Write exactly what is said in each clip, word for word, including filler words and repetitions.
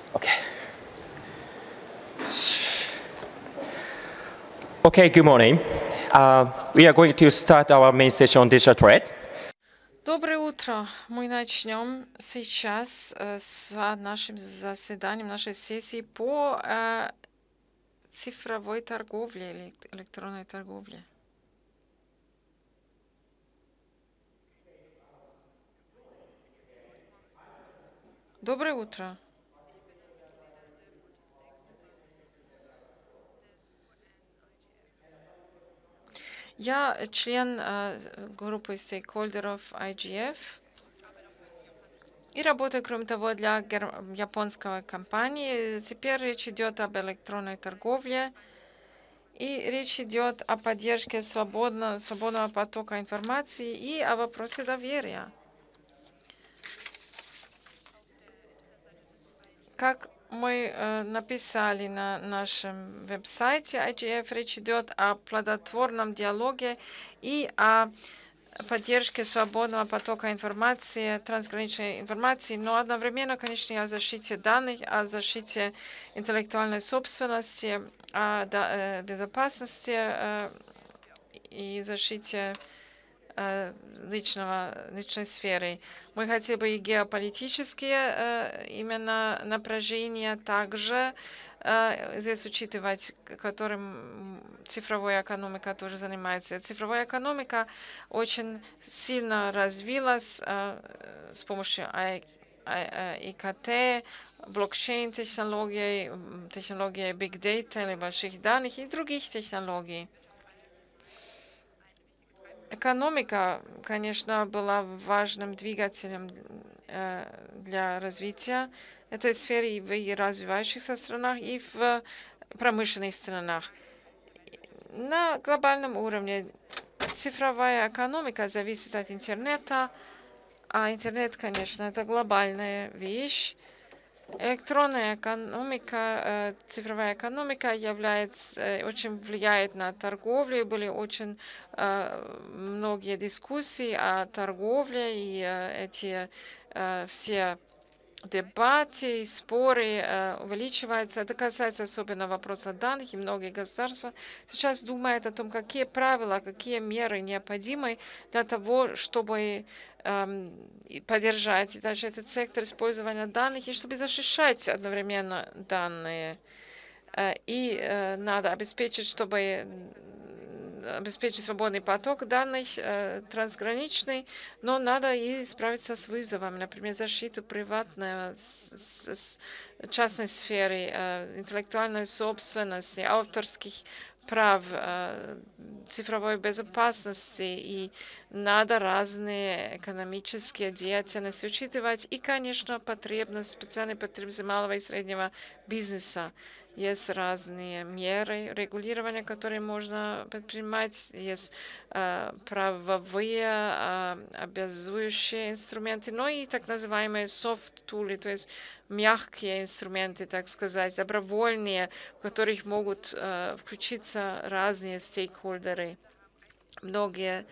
Okay. Okay, good morning. Uh, we are going to start our main session on digital trade. Доброе утро. Мы начнем сейчас э, с нашим заседанием, нашей сессии по э, цифровой торговле, элект- электронной торговле. Доброе утро. Я член э, группы стейкхолдеров ай джи эф и работаю, кроме того, для гер- японской компании. Теперь речь идет об электронной торговле. И речь идет о поддержке свободно, свободного потока информации и о вопросе доверия. Как мы э, написали на нашем веб-сайте ай джи эф, речь идет о плодотворном диалоге и о поддержке свободного потока информации, трансграничной информации, но одновременно, конечно, и о защите данных, о защите интеллектуальной собственности, о да, э, безопасности э, и защите э, личного, личной сферы. Мы хотели бы и геополитические э, именно напряжения также э, здесь учитывать, которым цифровая экономика тоже занимается. Цифровая экономика очень сильно развилась э, с помощью ай ка ти, блокчейн-технологий, технологий big data или больших данных и других технологий. Экономика, конечно, была важным двигателем э, для развития этой сферы и в развивающихся странах, и в промышленных странах. На глобальном уровне цифровая экономика зависит от интернета, а интернет, конечно, это глобальная вещь. Электронная экономика, цифровая экономика является, очень влияет на торговлю. Были очень многие дискуссии о торговле, и эти все дебаты, споры увеличиваются. Это касается особенно вопроса данных, и многие государства сейчас думают о том, какие правила, какие меры необходимы для того, чтобы поддержать даже этот сектор использования данных и чтобы защищать одновременно данные. И надо обеспечить, чтобы обеспечить свободный поток данных, трансграничный, но надо и справиться с вызовами, например, защиту приватной, частной сферы, интеллектуальной собственности, авторских прав, цифровой безопасности, и надо разные экономические деятельности учитывать, и, конечно, потребность, специальные потребности малого и среднего бизнеса. Есть разные меры регулирования, которые можно предпринимать, есть э, правовые э, обязующие инструменты, но и так называемые soft-тулы, то есть мягкие инструменты, так сказать, добровольные, в которых могут э, включиться разные стейкхолдеры. Многие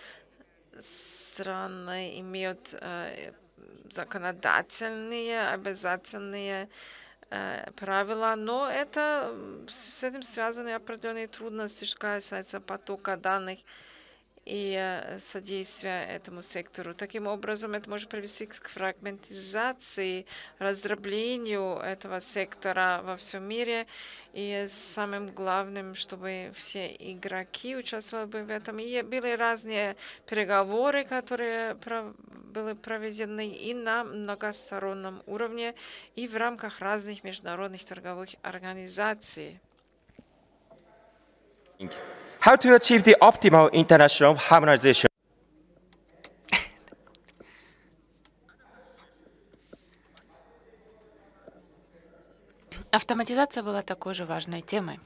страны имеют э, законодательные, обязательные э, правила, но это, с этим связаны определенные трудности, что касается потока данных и содействия этому сектору. Таким образом, это может привести к фрагментизации, раздроблению этого сектора во всем мире. И самым главным, чтобы все игроки участвовали в этом. И были разные переговоры, которые были проведены и на многостороннем уровне, и в рамках разных международных торговых организаций. How to achieve the optimal international harmonization? Автоматизация была такой же важной темой.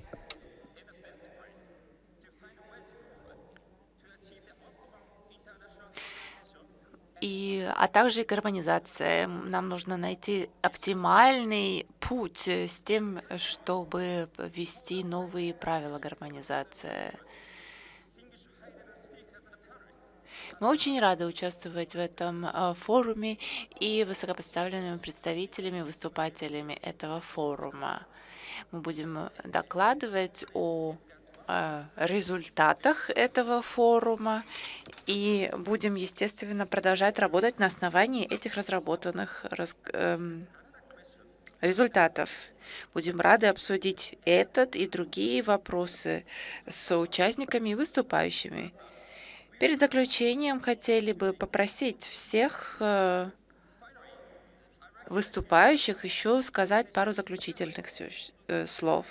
И, а также гармонизация. Нам нужно найти оптимальный путь с тем, чтобы ввести новые правила гармонизации. Мы очень рады участвовать в этом э, форуме и высокопоставленными представителями, выступателями этого форума. Мы будем докладывать о э, результатах этого форума и будем, естественно, продолжать работать на основании этих разработанных раз, эм, результатов. Будем рады обсудить этот и другие вопросы с участниками и выступающими. Перед заключением хотели бы попросить всех э, выступающих еще сказать пару заключительных сю- э, слов.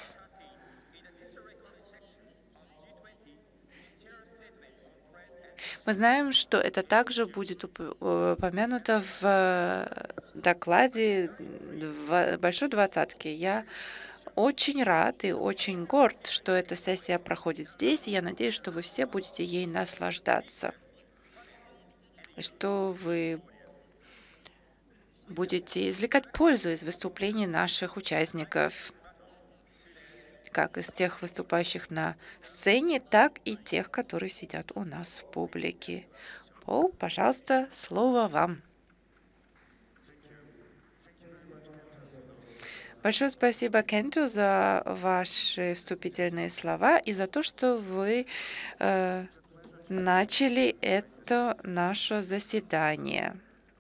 Мы знаем, что это также будет уп- э, упомянуто в э, докладе два- Большой Двадцатки. Я очень рад и очень горд, что эта сессия проходит здесь, и я надеюсь, что вы все будете ей наслаждаться, и что вы будете извлекать пользу из выступлений наших участников, как из тех выступающих на сцене, так и тех, которые сидят у нас в публике. Пол, пожалуйста, слово вам. Большое спасибо, Кенту, за ваши вступительные слова и за то, что вы э, начали это наше заседание.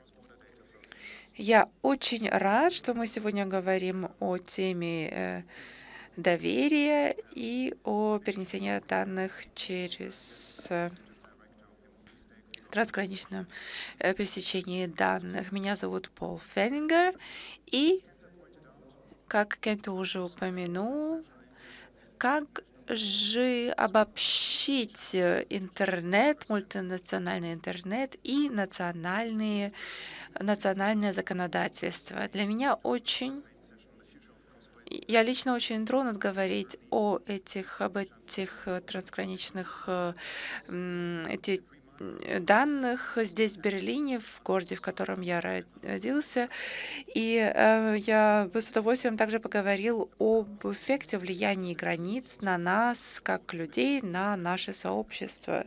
Я очень рад, что мы сегодня говорим о теме э, доверия и о перенесении данных через э, трансграничном э, пересечении данных. Меня зовут Пол Феннингер, и, как Кент уже упомянул, как же обобщить э, интернет, мультинациональный интернет и национальные, национальное законодательство. Для меня очень Я лично очень тронут говорить о этих, об этих э, трансграничных э, м, эти, э, данных здесь, в Берлине, в городе, в котором я родился. И э, я бы с удовольствием также поговорил об эффекте влияния границ на нас, как людей, на наше сообщество.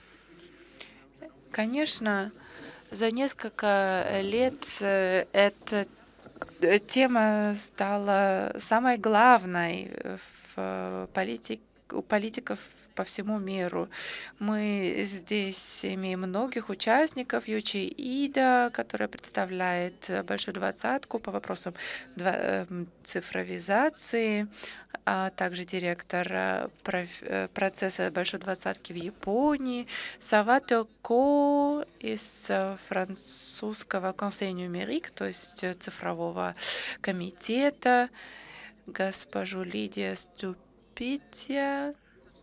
Конечно, за несколько лет э, это э, тема стала самой главной в политике, у политиков по всему миру. Мы здесь имеем многих участников. Ючи Ида, которая представляет Большую Двадцатку по вопросам два- эм, цифровизации, а также директор э, проф- э, процесса Большой Двадцатки в Японии, Савато Ко из э, французского Conseil numérique, то есть э, цифрового комитета, госпожу Лидия Ступития,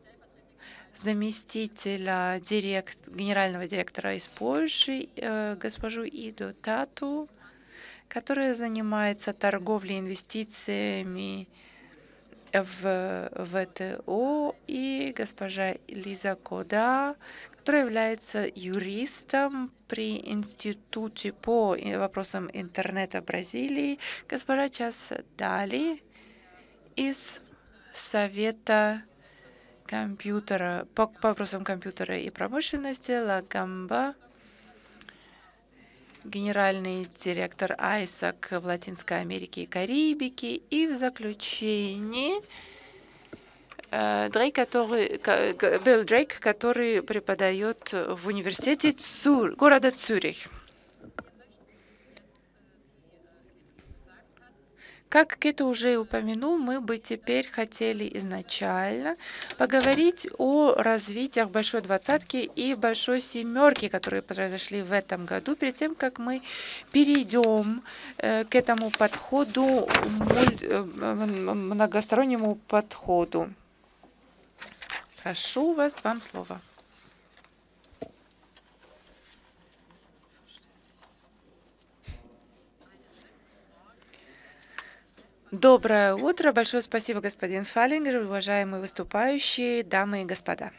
заместителя директ, генерального директора из Польши, э, госпожу Иду Тату, которая занимается торговлей, инвестициями в ВТО, и госпожа Лиза Кода, которая является юристом при Институте по вопросам интернета Бразилии, госпожа Час Дали из Совета компьютера по, по вопросам компьютера и промышленности, Лагамба, генеральный директор айсак в Латинской Америке и Карибике, и в заключении э, Дрейк, который, ка- Билл Дрейк, который преподает в университете Цюр, города Цюрих. Как Кето уже упомянул, мы бы теперь хотели изначально поговорить о развитиях Большой Двадцатки и Большой Семерки, которые произошли в этом году, перед тем, как мы перейдем э, к этому подходу, муль- э, многостороннему подходу. Прошу вас, вам слово. Доброе утро. Большое спасибо, господин Фаллингер, уважаемые выступающие, дамы и господа.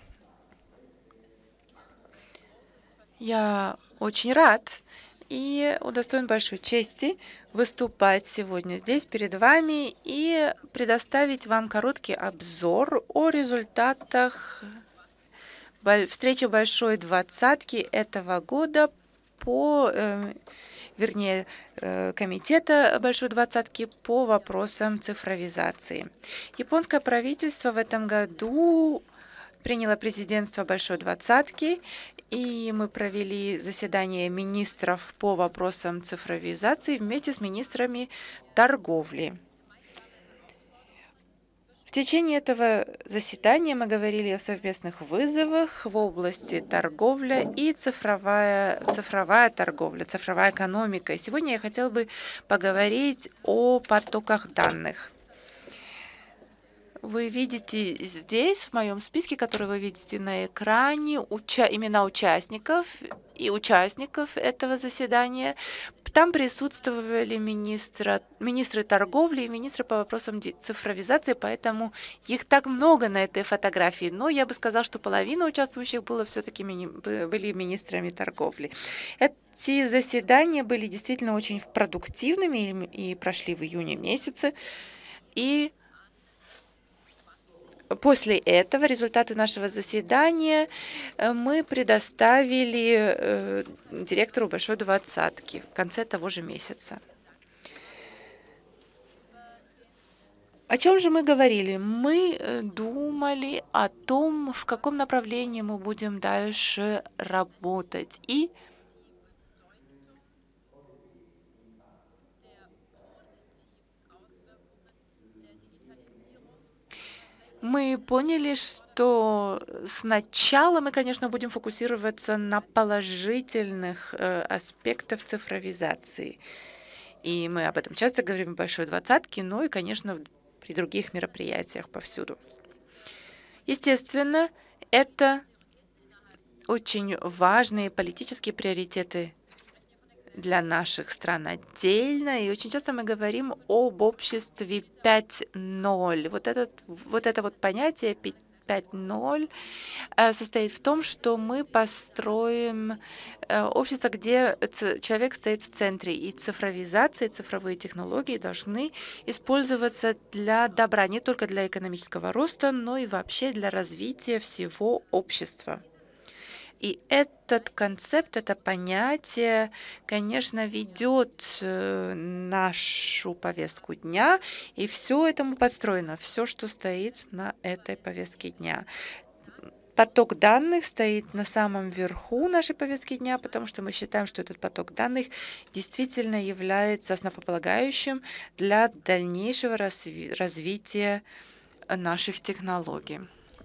Я очень рад и удостоен большой чести выступать сегодня здесь перед вами и предоставить вам короткий обзор о результатах встреча Большой Двадцатки этого года по, э, вернее, э, Комитета Большой Двадцатки по вопросам цифровизации. Японское правительство в этом году приняло президентство Большой Двадцатки, и мы провели заседание министров по вопросам цифровизации вместе с министрами торговли. В течение этого заседания мы говорили о совместных вызовах в области торговли и цифровая, цифровая торговля, цифровая экономика. И сегодня я хотела бы поговорить о потоках данных. Вы видите здесь, в моем списке, который вы видите на экране, уча имена участников и участников этого заседания. Там присутствовали министра, министры торговли и министры по вопросам цифровизации, поэтому их так много на этой фотографии. Но я бы сказала, что половина участвующих было все-таки мини, были министрами торговли. Эти заседания были действительно очень продуктивными и прошли в июне месяце. И после этого результаты нашего заседания мы предоставили э, директору Большой Двадцатки в конце того же месяца. О чем же мы говорили? Мы думали о том, в каком направлении мы будем дальше работать. И мы поняли, что сначала мы, конечно, будем фокусироваться на положительных э, аспектах цифровизации. И мы об этом часто говорим в Большой Двадцатке, но и, конечно, при других мероприятиях повсюду. Естественно, это очень важные политические приоритеты для наших стран отдельно, и очень часто мы говорим об обществе пять ноль. Вот, этот, вот это вот понятие пять ноль состоит в том, что мы построим общество, где человек стоит в центре, и цифровизация, цифровые технологии должны использоваться для добра, не только для экономического роста, но и вообще для развития всего общества. И этот концепт, это понятие, конечно, ведет нашу повестку дня, и все этому подстроено, все, что стоит на этой повестке дня. Поток данных стоит на самом верху нашей повестки дня, потому что мы считаем, что этот поток данных действительно является основополагающим для дальнейшего разви- развития наших технологий.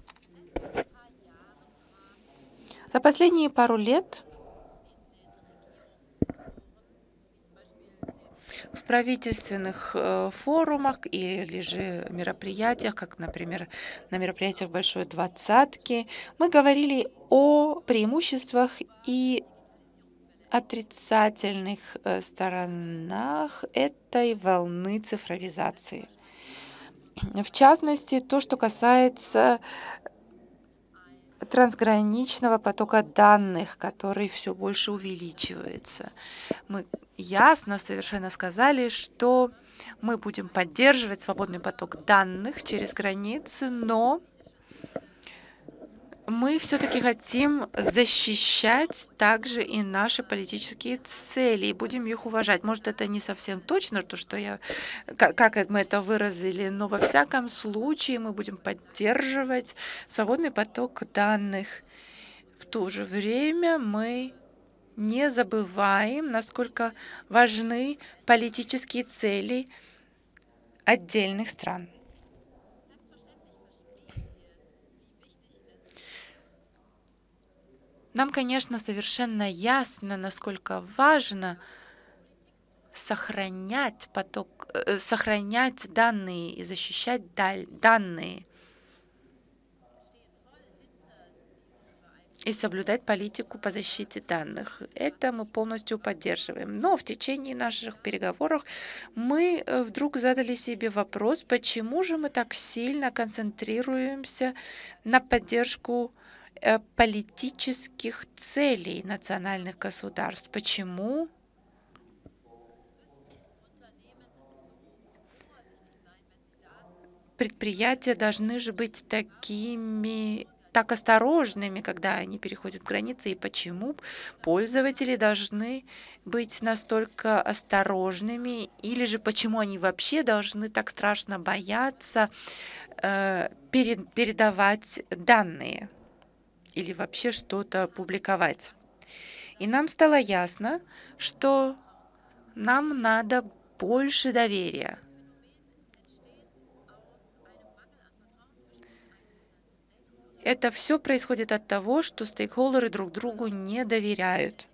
За последние пару лет в правительственных э, форумах или же мероприятиях, как, например, на мероприятиях Большой Двадцатки, мы говорили о преимуществах и отрицательных э, сторонах этой волны цифровизации. В частности, то, что касается трансграничного потока данных, который все больше увеличивается. Мы ясно совершенно сказали, что мы будем поддерживать свободный поток данных через границы, но мы все-таки хотим защищать также и наши политические цели, и будем их уважать. Может, это не совсем точно, то, что я, как, как мы это выразили, но во всяком случае мы будем поддерживать свободный поток данных. В то же время мы не забываем, насколько важны политические цели отдельных стран. Нам, конечно, совершенно ясно, насколько важно сохранять поток, э, сохранять данные и защищать данные и соблюдать политику по защите данных. Это мы полностью поддерживаем. Но в течение наших переговоров мы вдруг задали себе вопрос, почему же мы так сильно концентрируемся на поддержку политических целей национальных государств. Почему предприятия должны же быть такими так осторожными, когда они переходят границы, и почему пользователи должны быть настолько осторожными, или же почему они вообще должны так страшно бояться э, перед, передавать данные или вообще что-то публиковать. И нам стало ясно, что нам надо больше доверия. Это все происходит от того, что стейкхолдеры друг другу не доверяют.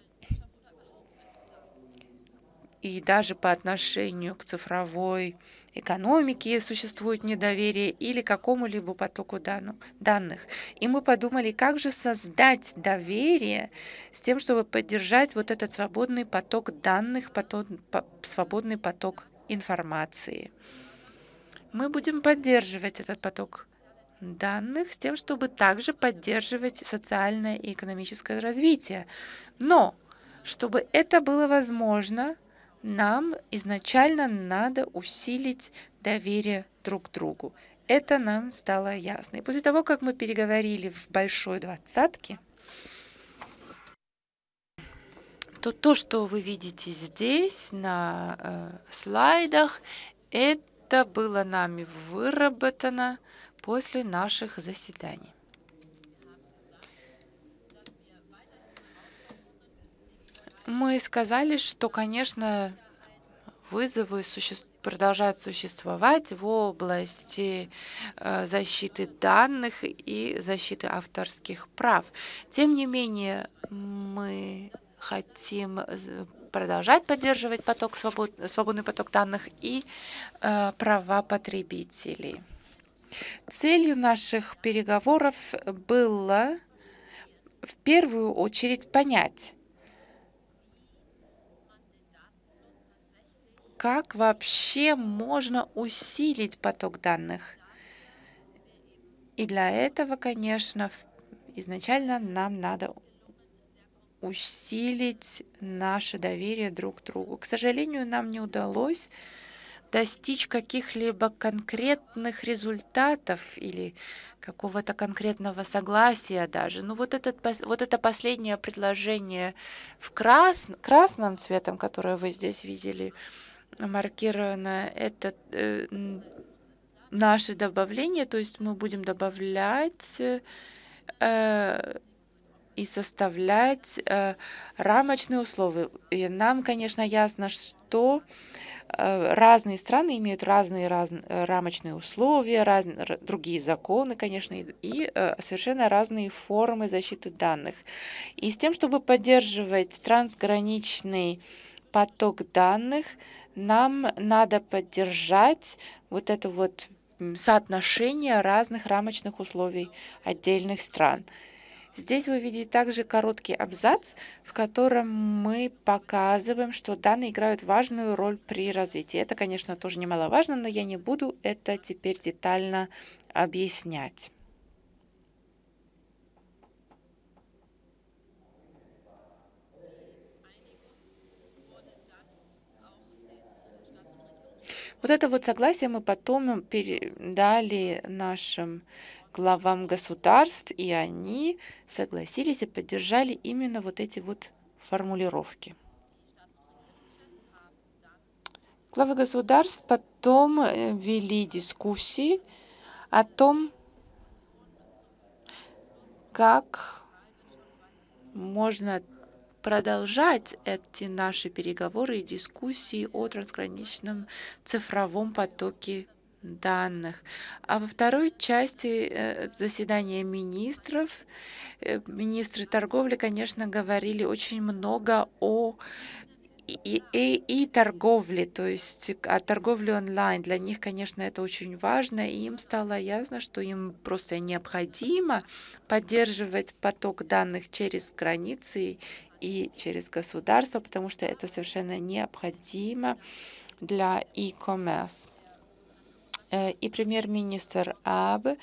И даже по отношению к цифровой экономике существует недоверие или какому-либо потоку данных. И мы подумали, как же создать доверие с тем, чтобы поддержать вот этот свободный поток данных, поток, свободный поток информации. Мы будем поддерживать этот поток данных с тем, чтобы также поддерживать социальное и экономическое развитие. Но чтобы это было возможно, нам изначально надо усилить доверие друг к другу. Это нам стало ясно. И после того, как мы переговорили в Большой Двадцатке, то то, что вы видите здесь на э, слайдах, это было нами выработано после наших заседаний. Мы сказали, что, конечно, вызовы суще... продолжают существовать в области э, защиты данных и защиты авторских прав. Тем не менее, мы хотим продолжать поддерживать поток свобод... свободный поток данных и э, права потребителей. Целью наших переговоров было в первую очередь понять, как вообще можно усилить поток данных. И для этого, конечно, изначально нам надо усилить наше доверие друг к другу. К сожалению, нам не удалось достичь каких-либо конкретных результатов или какого-то конкретного согласия даже. Ну вот, этот, вот это последнее предложение в крас, красным цветом, которое вы здесь видели, маркировано, это э, наше добавление, то есть мы будем добавлять э, и составлять э, рамочные условия. И нам, конечно, ясно, что разные страны имеют разные раз, рамочные условия, раз, другие законы, конечно, и, и э, совершенно разные формы защиты данных. И с тем, чтобы поддерживать трансграничный поток данных, нам надо поддержать вот это вот соотношение разных рамочных условий отдельных стран. Здесь вы видите также короткий абзац, в котором мы показываем, что данные играют важную роль при развитии. Это, конечно, тоже немаловажно, но я не буду это теперь детально объяснять. Вот это вот согласие мы потом передали нашим главам государств, и они согласились и поддержали именно вот эти вот формулировки. Главы государств потом вели дискуссии о том, как можно продолжать эти наши переговоры и дискуссии о трансграничном цифровом потоке данных. А во второй части заседания министров, министры торговли, конечно, говорили очень много о и, и, и торговле, то есть о торговле онлайн. Для них, конечно, это очень важно, и им стало ясно, что им просто необходимо поддерживать поток данных через границы и через государство, потому что это совершенно необходимо для e-commerce. И премьер-министр Абе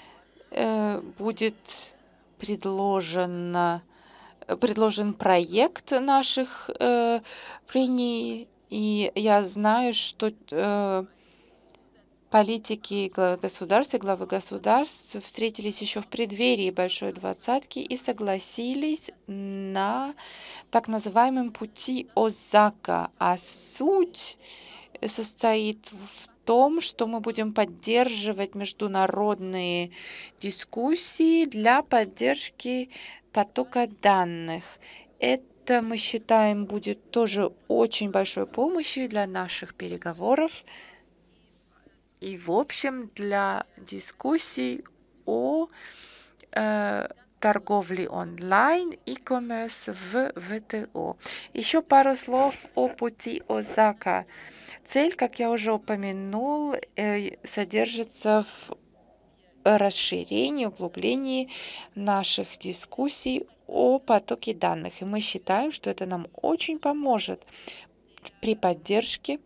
будет предложен, предложен проект наших э, прений, и я знаю, что э, политики государств и главы государств встретились еще в преддверии Большой Двадцатки и согласились на так называемом пути Осака. А суть состоит в том, что мы будем поддерживать международные дискуссии для поддержки потока данных. Это, мы считаем, будет тоже очень большой помощью для наших переговоров и, в общем, для дискуссий о э, торговле онлайн и коммерс в ВТО. Еще пару слов о пути Осака. Цель, как я уже упомянул, э, содержится в расширении, углублении наших дискуссий о потоке данных. И мы считаем, что это нам очень поможет при поддержке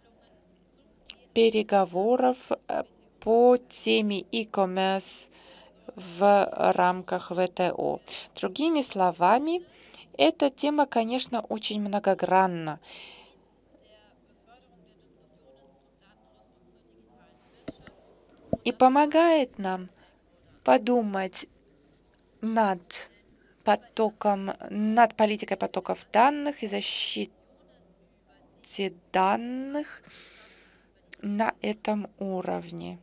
переговоров по теме e-commerce в рамках ВТО. Другими словами, эта тема, конечно, очень многогранна. И помогает нам подумать над потоком, над политикой потоков данных и защите данных на этом уровне.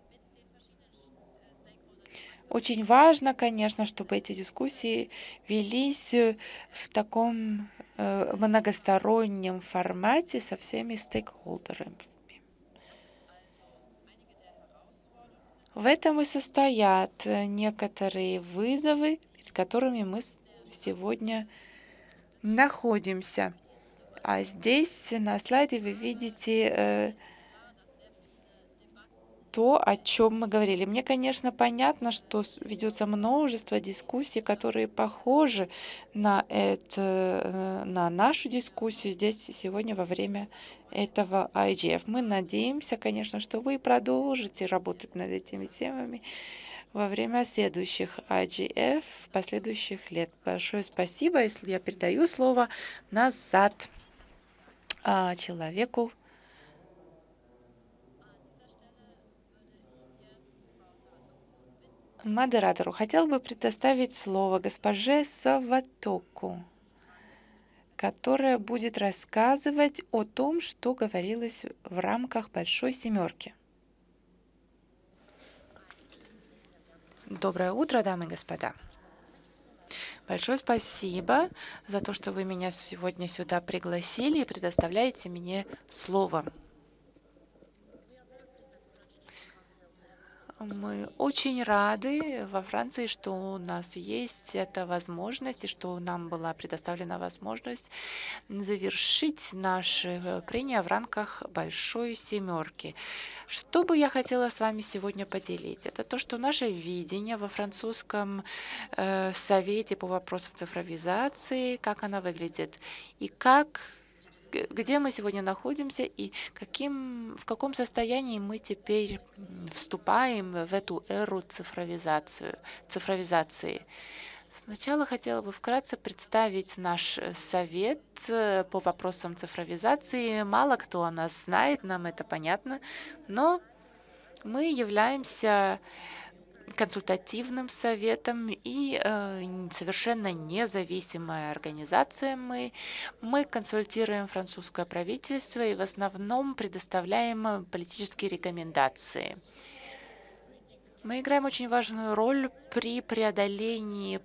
Очень важно, конечно, чтобы эти дискуссии велись в таком э, многостороннем формате со всеми стейкхолдерами. В этом и состоят некоторые вызовы, перед которыми мы сегодня находимся. А здесь на слайде вы видите э, то, о чем мы говорили. Мне, конечно, понятно, что ведется множество дискуссий, которые похожи на, это, на нашу дискуссию здесь сегодня во время этого ай джи эф. Мы надеемся, конечно, что вы продолжите работать над этими темами во время следующих ай джи эф, последующих лет. Большое спасибо, если я передаю слово назад а, человеку. Модератору хотел бы предоставить слово госпоже Саватоку, которая будет рассказывать о том, что говорилось в рамках Большой Семерки. Доброе утро, дамы и господа. Большое спасибо за то, что вы меня сегодня сюда пригласили и предоставляете мне слово. Мы очень рады во Франции, что у нас есть эта возможность и что нам была предоставлена возможность завершить наше прения в рамках Большой Семерки. Что бы я хотела с вами сегодня поделить? Это то, что наше видение во французском э, совете по вопросам цифровизации, как она выглядит и как где мы сегодня находимся и каким, в каком состоянии мы теперь вступаем в эту эру цифровизацию, цифровизации. Сначала хотела бы вкратце представить наш совет по вопросам цифровизации. Мало кто о нас знает, нам это понятно, но мы являемся консультативным советом и э, совершенно независимая организация. Мы, мы консультируем французское правительство и в основном предоставляем политические рекомендации. Мы играем очень важную роль при преодолении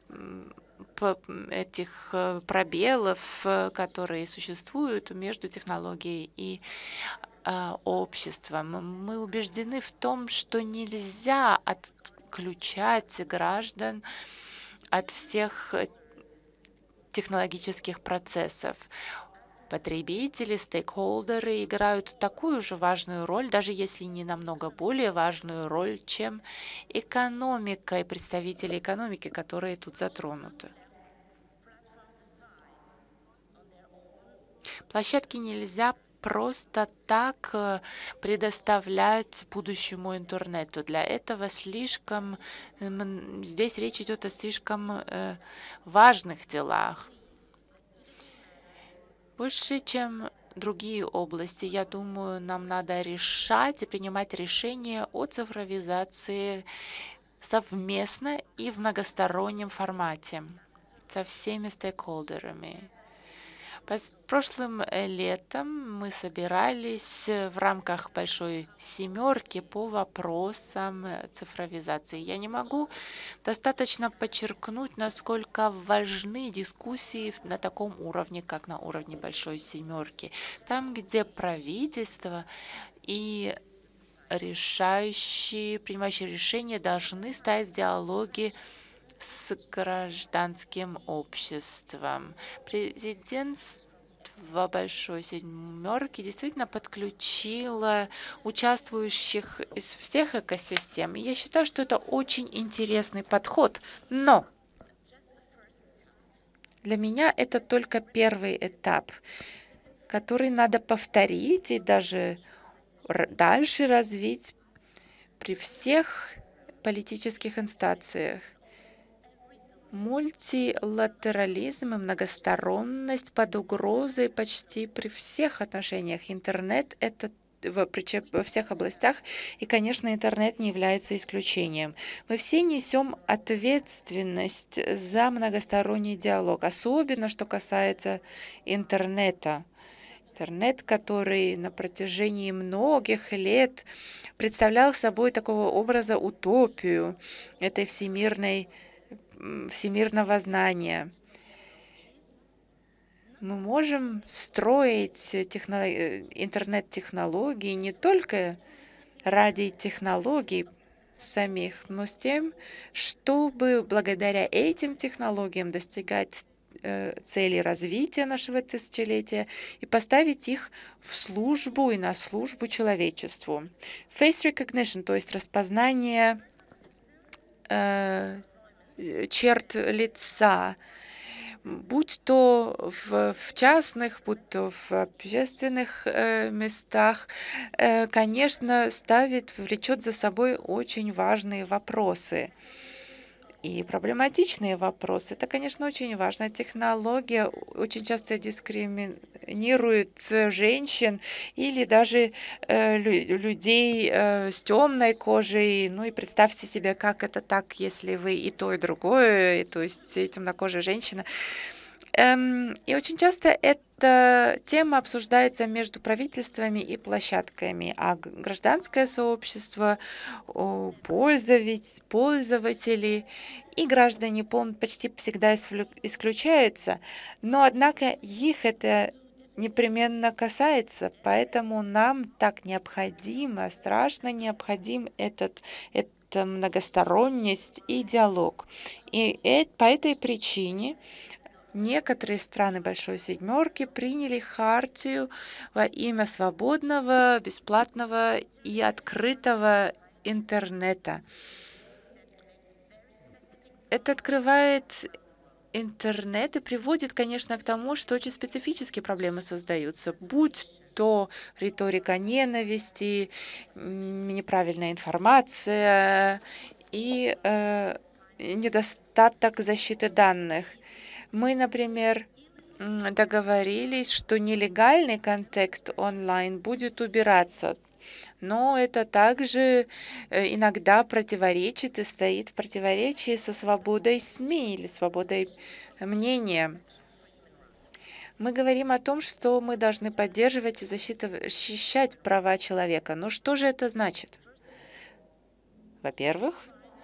этих пробелов, которые существуют между технологией и э, обществом. Мы убеждены в том, что нельзя от отключать граждан от всех технологических процессов. Потребители, стейкхолдеры играют такую же важную роль, даже если не намного более важную роль, чем экономика и представители экономики, которые тут затронуты. Площадки нельзя просто так предоставлять будущему интернету. Для этого слишком здесь речь идет о слишком важных делах. Больше чем другие области. Я думаю, нам надо решать и принимать решения о цифровизации совместно и в многостороннем формате со всеми стейкхолдерами. Пос- Прошлым э, летом мы собирались э, в рамках большой семерки по вопросам э, цифровизации. Я не могу достаточно подчеркнуть, насколько важны дискуссии на таком уровне, как на уровне большой семерки. Там, где правительство и решающие, принимающие решения должны стать в диалоге с гражданским обществом. Президентство Большой Семерки действительно подключило участвующих из всех экосистем. И я считаю, что это очень интересный подход. Но для меня это только первый этап, который надо повторить и даже дальше развить при всех политических инстанциях. Мультилатерализм и многосторонность под угрозой почти при всех отношениях. Интернет — это во всех областях, и, конечно, интернет не является исключением. Мы все несем ответственность за многосторонний диалог, особенно что касается интернета. Интернет, который на протяжении многих лет представлял собой такого образа утопию этой всемирной всемирного знания. Мы можем строить техно... интернет-технологии не только ради технологий самих, но с тем, чтобы благодаря этим технологиям достигать э, целей развития нашего тысячелетия и поставить их в службу и на службу человечеству. Face recognition, то есть распознание э, черт лица, будь то в, в частных, будь то в общественных э, местах, э, конечно, ставит, влечет за собой очень важные вопросы. И проблематичные вопросы. Это, конечно, очень важно. Технология очень часто дискриминирует женщин или даже э, лю людей э, с темной кожей. Ну и представьте себе, как это так, если вы и то, и другое, и, то есть и темнокожая женщина. Эм, и очень часто эта тема обсуждается между правительствами и площадками, а гражданское сообщество, пользователи и граждане почти всегда исключаются, но однако их это непременно касается, поэтому нам так необходимо, страшно необходим этот, эта многосторонность и диалог. И по этой причине некоторые страны Большой Семерки приняли хартию во имя свободного, бесплатного и открытого интернета. Это открывает интернет и приводит, конечно, к тому, что очень специфические проблемы создаются, будь то риторика ненависти, неправильная информация и э, недостаток защиты данных. Мы, например, договорились, что нелегальный контент онлайн будет убираться, но это также иногда противоречит и стоит в противоречии со свободой СМИ или свободой мнения. Мы говорим о том, что мы должны поддерживать и защищать права человека. Но что же это значит? Во-первых,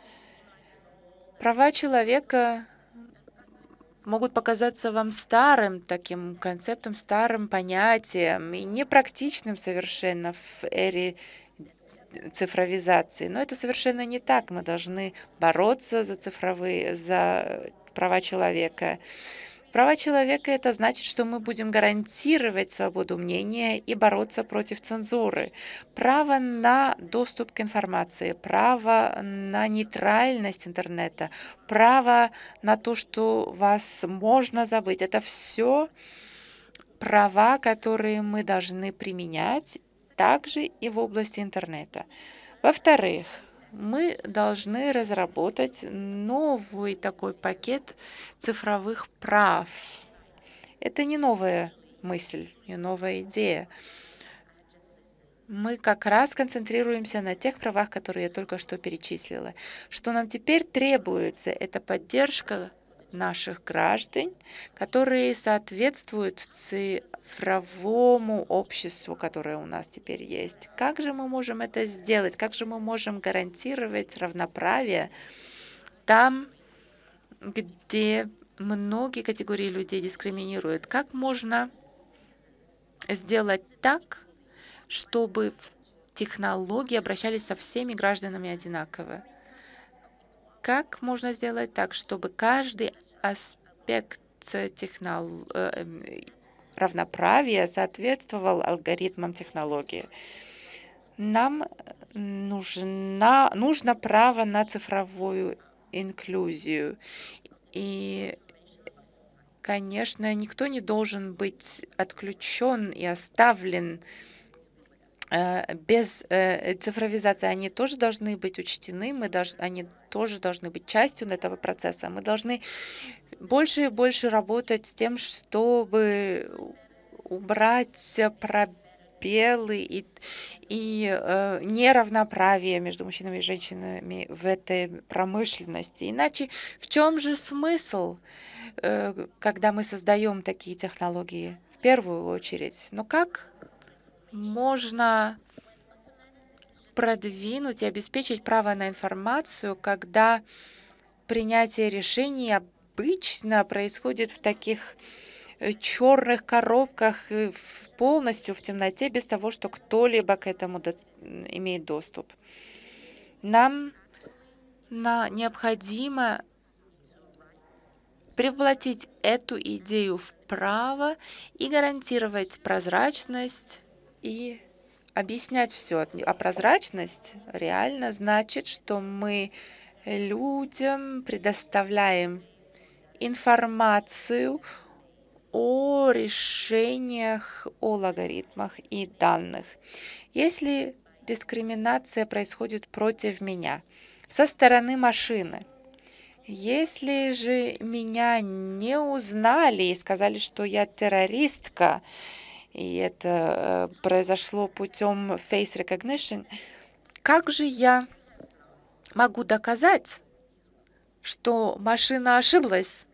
права человека могут показаться вам старым таким концептом, старым понятием и непрактичным совершенно в эре цифровизации. Но это совершенно не так. Мы должны бороться за цифровые, за права человека. Права человека — это значит, что мы будем гарантировать свободу мнения и бороться против цензуры. Право на доступ к информации, право на нейтральность интернета, право на то, что вас можно забыть. Это все права, которые мы должны применять также и в области интернета. Во-вторых, мы должны разработать новый такой пакет цифровых прав. Это не новая мысль и новая идея. Мы как раз концентрируемся на тех правах, которые я только что перечислила. Что нам теперь требуется, это поддержка наших граждан, которые соответствуют цифровому обществу, которое у нас теперь есть. Как же мы можем это сделать? Как же мы можем гарантировать равноправие там, где многие категории людей дискриминируют? Как можно сделать так, чтобы технологии обращались со всеми гражданами одинаково? Как можно сделать так, чтобы каждый аспект технол... равноправия соответствовал алгоритмам технологии? Нам нужна, нужно право на цифровую инклюзию. И, конечно, никто не должен быть отключен и оставлен без цифровизации. Они тоже должны быть учтены, мы должны, они тоже должны быть частью этого процесса. Мы должны больше и больше работать с тем, чтобы убрать пробелы и, и э, неравноправие между мужчинами и женщинами в этой промышленности. Иначе в чем же смысл, э, когда мы создаем такие технологии? В первую очередь, ну как можно продвинуть и обеспечить право на информацию, когда принятие решений обычно происходит в таких черных коробках полностью в темноте, без того, что кто-либо к этому до имеет доступ? Нам на необходимо превратить эту идею в право и гарантировать прозрачность и объяснять все. А прозрачность реально значит, что мы людям предоставляем информацию о решениях, о логарифмах и данных. Если дискриминация происходит против меня со стороны машины, если же меня не узнали и сказали, что я террористка, и это э, произошло путем face recognition, как же я могу доказать, что машина ошиблась,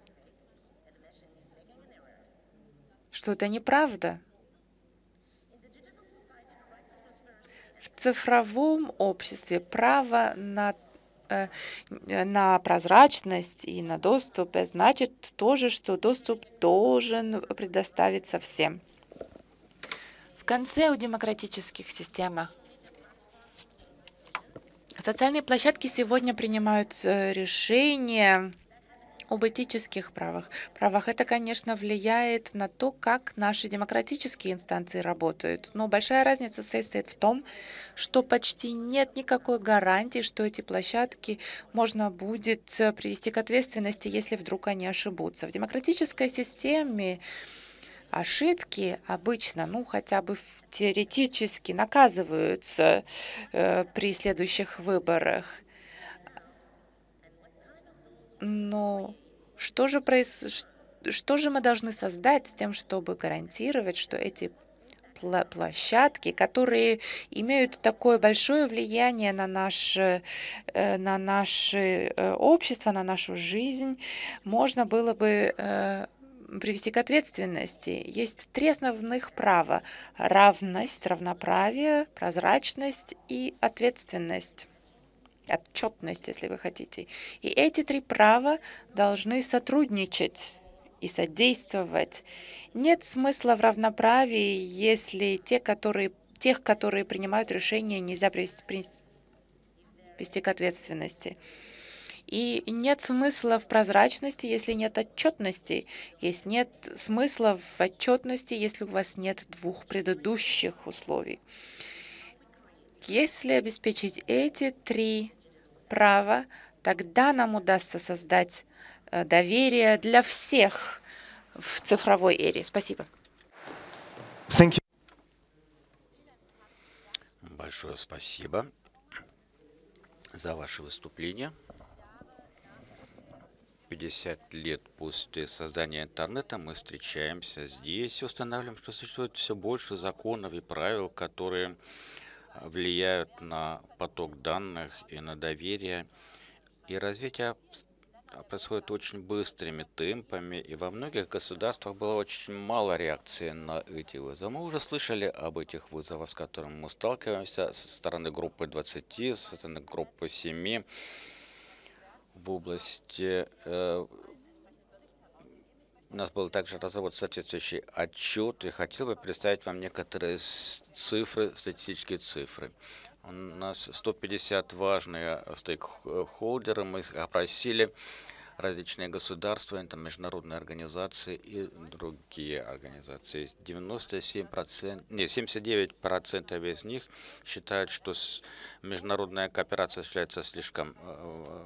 что это неправда? В цифровом обществе право на, э, на прозрачность и на доступ значит тоже, что доступ должен предоставиться всем. В конце у демократических системах социальные площадки сегодня принимают решения об этических правах. правах. Это, конечно, влияет на то, как наши демократические инстанции работают. Но большая разница состоит в том, что почти нет никакой гарантии, что эти площадки можно будет привести к ответственности, если вдруг они ошибутся. В демократической системе ошибки обычно, ну, хотя бы теоретически наказываются э, при следующих выборах. Но что же, проис... что же мы должны создать с тем, чтобы гарантировать, что эти площадки, которые имеют такое большое влияние на наше, на наше общество, на нашу жизнь, можно было бы привести к ответственности? Есть три основных права: равность, равноправие, прозрачность и ответственность. Отчетность, если вы хотите. И эти три права должны сотрудничать и содействовать. Нет смысла в равноправии, если те, которые, тех, которые принимают решения, нельзя привести, привести к ответственности. И нет смысла в прозрачности, если нет отчетности. Есть нет смысла в отчетности, если у вас нет двух предыдущих условий. Если обеспечить эти три права, тогда нам удастся создать доверие для всех в цифровой эре. Спасибо. Thank you. Большое спасибо за ваше выступление. пятьдесят лет после создания интернета мы встречаемся здесь и устанавливаем, что существует все больше законов и правил, которые влияют на поток данных и на доверие. И развитие происходит очень быстрыми темпами, и во многих государствах было очень мало реакции на эти вызовы. Мы уже слышали об этих вызовах, с которыми мы сталкиваемся со стороны группы двадцати, со стороны группы семи в области. Э, у нас был также разработан соответствующий отчет, и хотел бы представить вам некоторые цифры, статистические цифры. У нас сто пятьдесят важные стейкхолдеры, мы их опросили, различные государства, это международные организации и другие организации. девяносто семь процентов, не, семьдесят девять процентов из них считают, что международная кооперация является слишком э,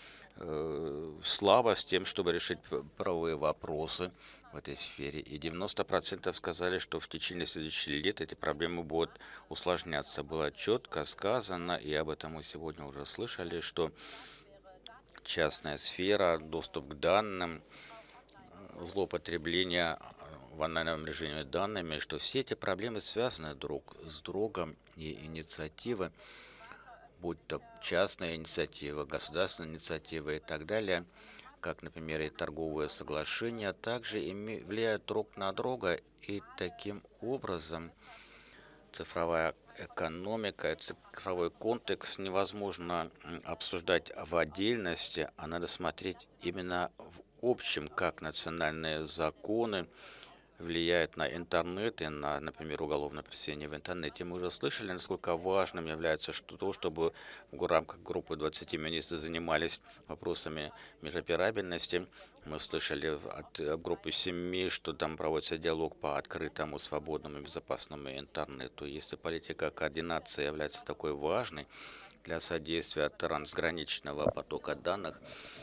э, слабо с тем, чтобы решить правовые вопросы в этой сфере. И девяносто процентов сказали, что в течение следующих лет эти проблемы будут усложняться. Было четко сказано, и об этом мы сегодня уже слышали, что частная сфера, доступ к данным, злоупотребление в онлайновом режиме данными, что все эти проблемы связаны друг с другом, и инициативы, будь то частная инициатива, государственная инициатива и так далее, как, например, и торговые соглашения, также влияют друг на друга, и таким образом цифровая экономика, цифровой контекст невозможно обсуждать в отдельности, а надо смотреть именно в общем, как национальные законы влияют на интернет и на, например, уголовное преследование в интернете. Мы уже слышали, насколько важным является что то, чтобы в рамках группы двадцати министров занимались вопросами межоперабельности. Мы слышали от группы семи, что там проводится диалог по открытому, свободному и безопасному интернету. Если политика координации является такой важной для содействия трансграничного потока данных,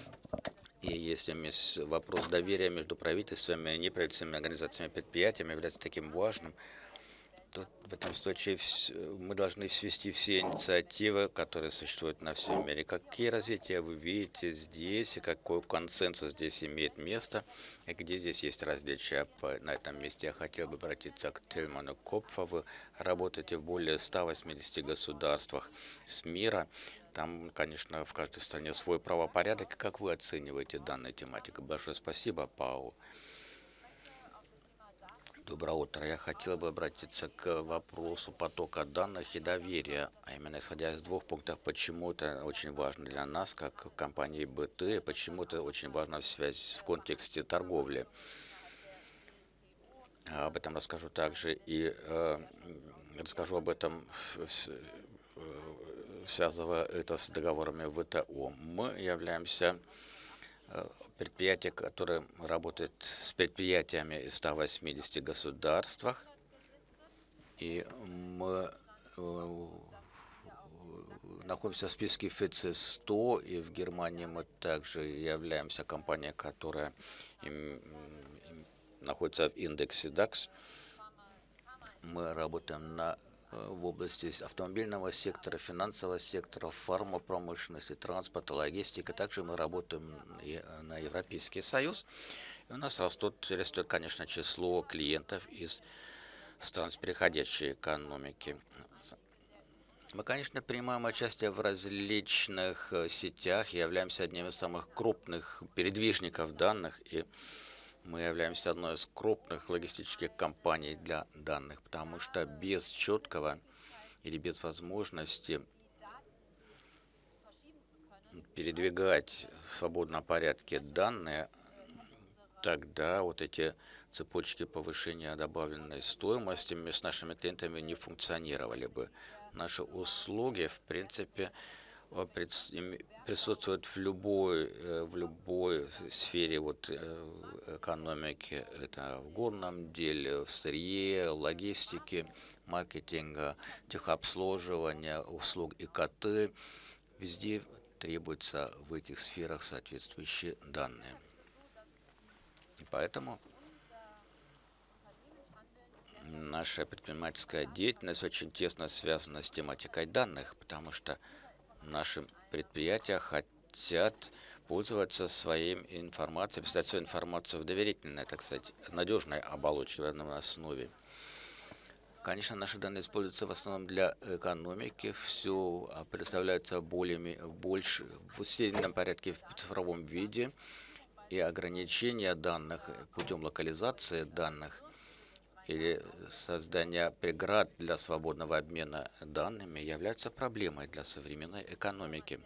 и если вопрос доверия между правительствами, неправительственными организациями и предприятиями является таким важным, то в этом случае мы должны свести все инициативы, которые существуют на всем мире. Какие развития вы видите здесь, и какой консенсус здесь имеет место, и где здесь есть различия на этом месте. Я хотел бы обратиться к Тельману Копфу. Вы работаете в более ста восьмидесяти государствах с мира. Там, конечно, в каждой стране свой правопорядок. Как вы оцениваете данную тематику? Большое спасибо, Пау. Доброе утро. Я хотел бы обратиться к вопросу потока данных и доверия, а именно исходя из двух пунктов, почему это очень важно для нас, как компании бэ тэ, и почему это очень важно в связи в контексте торговли. Об этом расскажу также и э, расскажу об этом, связывая это с договорами вэ тэ о. Мы являемся предприятие, которое работает с предприятиями из ста восьмидесяти государствах, и мы находимся в списке эф тэ цэ сто, и в Германии мы также являемся компанией, которая находится в индексе дакс. Мы работаем на в области автомобильного сектора, финансового сектора, фармапромышленности, транспорта, логистики. Также мы работаем и на Европейский Союз. И у нас растут, растет, конечно, число клиентов из стран с переходящей экономики. Мы, конечно, принимаем участие в различных сетях, являемся одним из самых крупных передвижников данных, и мы являемся одной из крупных логистических компаний для данных, потому что без четкого или без возможности передвигать в свободном порядке данные, тогда вот эти цепочки повышения добавленной стоимости с нашими клиентами не функционировали бы. Наши услуги, в принципе, присутствуют в любой, в любой сфере вот, экономики. Это в горном деле, в сырье, логистике, маркетинга, техобслуживания, услуг и ка тэ. Везде требуются в этих сферах соответствующие данные. И поэтому наша предпринимательская деятельность очень тесно связана с тематикой данных, потому что наши предприятия хотят пользоваться своей информацией, писать свою информацию в доверительной, так сказать, надежной оболочке в одной основе. Конечно, наши данные используются в основном для экономики. Все представляется более, больше в усиленном порядке в цифровом виде. И ограничение данных путем локализации данных или создания преград для свободного обмена данными являются проблемой для современной экономики.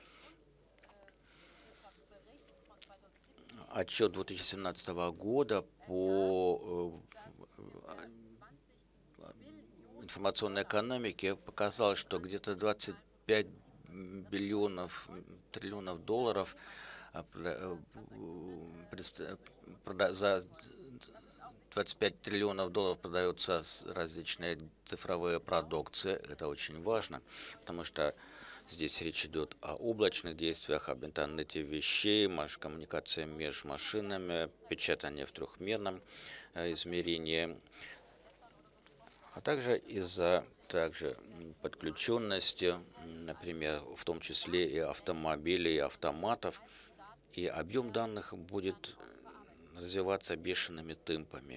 Отчет две тысячи семнадцатого года по информационной экономике показал, что где-то двадцать пять биллионов, триллионов долларов за двадцать пять триллионов долларов продаются различные цифровые продукции. Это очень важно, потому что здесь речь идет о облачных действиях, об интернете вещей, коммуникации между машинами, печатание в трехмерном измерении, а также из-за также подключенности, например, в том числе и автомобилей, и автоматов, и объем данных будет развиваться бешеными темпами.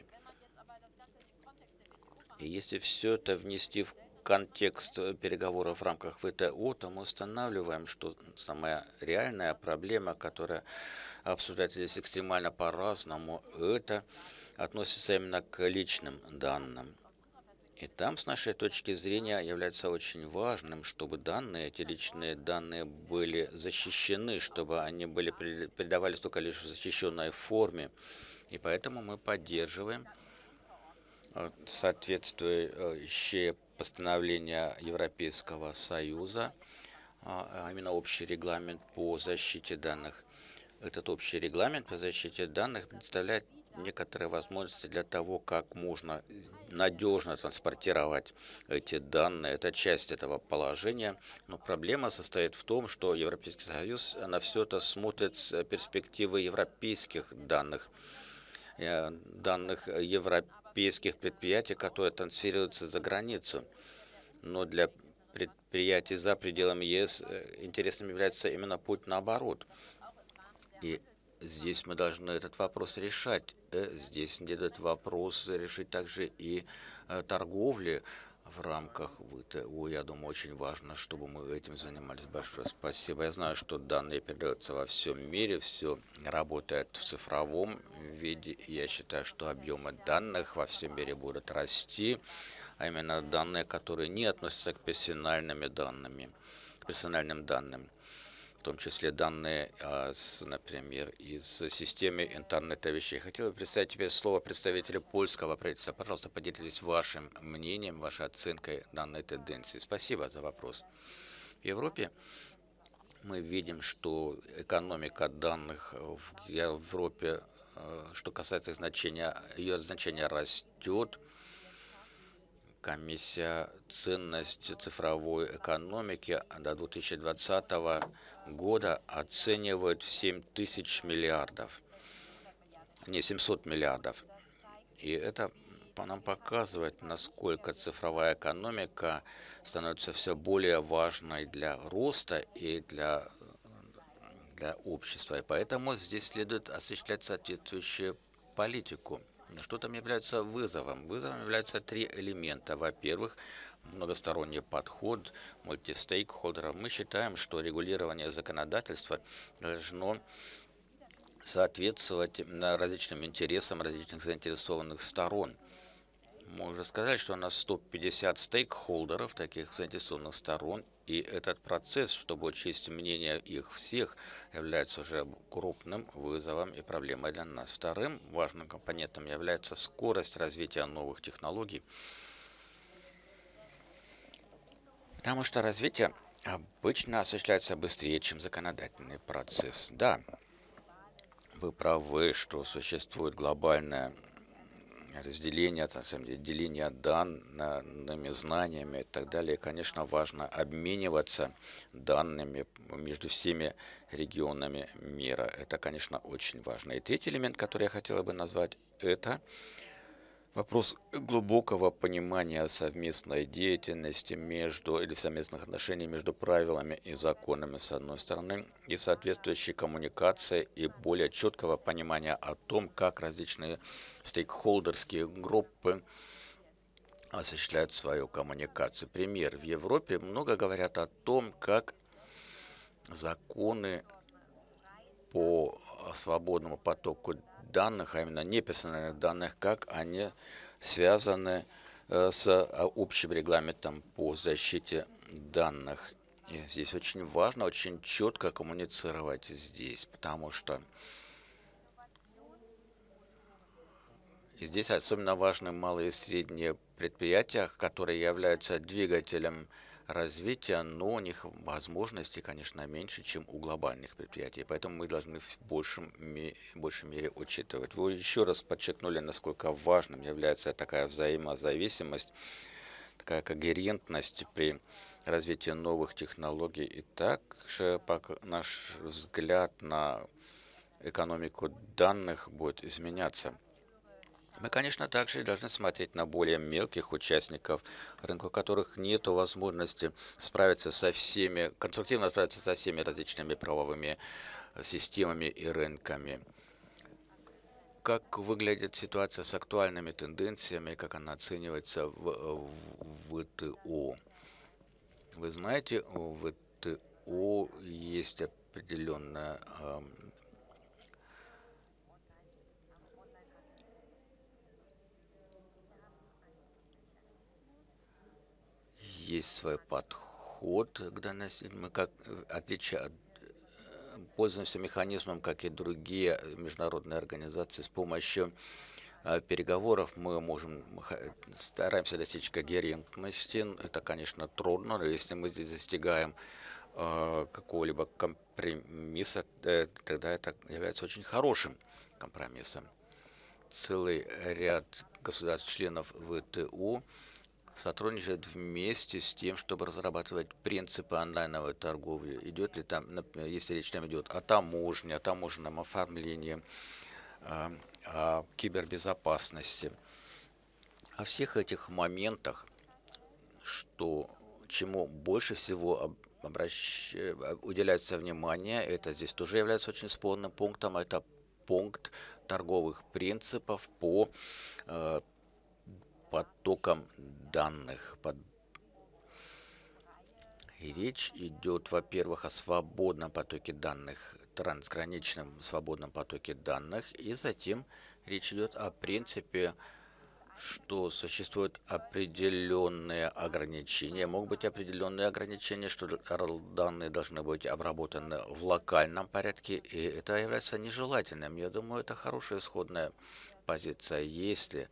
И если все это внести в контекст переговоров в рамках вэ тэ о, то мы устанавливаем, что самая реальная проблема, которая обсуждается здесь экстремально по-разному, это относится именно к личным данным. И там, с нашей точки зрения, является очень важным, чтобы данные, эти личные данные были защищены, чтобы они были передавались только лишь в защищенной форме. И поэтому мы поддерживаем соответствующее постановление Европейского Союза, а именно общий регламент по защите данных. Этот общий регламент по защите данных представляет некоторые возможности для того, как можно надежно транспортировать эти данные. Это часть этого положения. Но проблема состоит в том, что Европейский Союз на все это смотрит с перспективы европейских данных, данных европейских предприятий, которые трансферируются за границу. Но для предприятий за пределами е эс интересным является именно путь наоборот. И здесь мы должны этот вопрос решать. Здесь следует вопрос решить также и торговли в рамках вэ тэ о. Я думаю, очень важно, чтобы мы этим занимались. Большое спасибо. Я знаю, что данные передаются во всем мире, все работает в цифровом виде. Я считаю, что объемы данных во всем мире будут расти, а именно данные, которые не относятся к персональным данным, к персональным данным. В том числе данные, например, из системы интернета вещей. Хотел бы представить теперь слово представителю польского правительства. Пожалуйста, поделитесь вашим мнением, вашей оценкой данной тенденции. Спасибо за вопрос. В Европе мы видим, что экономика данных в Европе, что касается значения, ее значение растет. Комиссия ценности цифровой экономики до две тысячи двадцатого года оценивает в семь тысяч миллиардов, не семьсот миллиардов. И это нам показывает, насколько цифровая экономика становится все более важной для роста и для, для общества. И поэтому здесь следует осуществлять соответствующую политику. Что там является вызовом? Вызовом являются три элемента. Во-первых, многосторонний подход мультистейкхолдеров. Мы считаем, что регулирование законодательства должно соответствовать различным интересам различных заинтересованных сторон. Мы уже сказали, что у нас сто пятьдесят стейкхолдеров, таких заинтересованных сторон, и этот процесс, чтобы учесть мнение их всех, является уже крупным вызовом и проблемой для нас. Вторым важным компонентом является скорость развития новых технологий, потому что развитие обычно осуществляется быстрее, чем законодательный процесс. Да, вы правы, что существует глобальное разделение, деление данными, знаниями и так далее. И, конечно, важно обмениваться данными между всеми регионами мира. Это, конечно, очень важно. И третий элемент, который я хотела бы назвать, это Вопрос глубокого понимания совместной деятельности между или совместных отношений между правилами и законами с одной стороны и соответствующей коммуникации и более четкого понимания о том, как различные стейкхолдерские группы осуществляют свою коммуникацию. Пример. В Европе много говорят о том, как законы по свободному потоку данных, а именно неперсональных данных, как они связаны э, с а, общим регламентом по защите данных. И здесь очень важно, очень четко коммуницировать здесь, потому что и здесь особенно важны малые и средние предприятия, которые являются двигателем развития, но у них возможности, конечно, меньше, чем у глобальных предприятий. Поэтому мы должны в большем, ме- большей мере учитывать. Вы еще раз подчеркнули, насколько важным является такая взаимозависимость, такая когерентность при развитии новых технологий. И также пока наш взгляд на экономику данных будет изменяться. Мы, конечно, также должны смотреть на более мелких участников рынка, у которых нет возможности справиться со всеми, конструктивно справиться со всеми различными правовыми системами и рынками. Как выглядит ситуация с актуальными тенденциями, как она оценивается в, в ВТО? Вы знаете, в ВТО есть определенная есть свой подход к данной системе. Мы, как отличие от э, пользуемся механизмом, как и другие международные организации, с помощью э, переговоров мы можем ха- стараемся достичь когерентности. Это, конечно, трудно, но если мы здесь достигаем э, какого-либо компромисса, э, тогда это является очень хорошим компромиссом. Целый ряд государств-членов ВТО сотрудничают вместе с тем, чтобы разрабатывать принципы онлайновой торговли. Идет ли там, например, если речь там идет о таможне, о таможенном оформлении, а, о кибербезопасности, о всех этих моментах, что чему больше всего об- обращ- э, уделяется внимание, это здесь тоже является очень спорным пунктом, это пункт торговых принципов по э, потокам данных. Под- И речь идет, во-первых, о свободном потоке данных, трансграничном свободном потоке данных, и затем речь идет о принципе, что существуют определенные ограничения, могут быть определенные ограничения, что р- данные должны быть обработаны в локальном порядке, и это является нежелательным. Я думаю, это хорошая исходная позиция. Если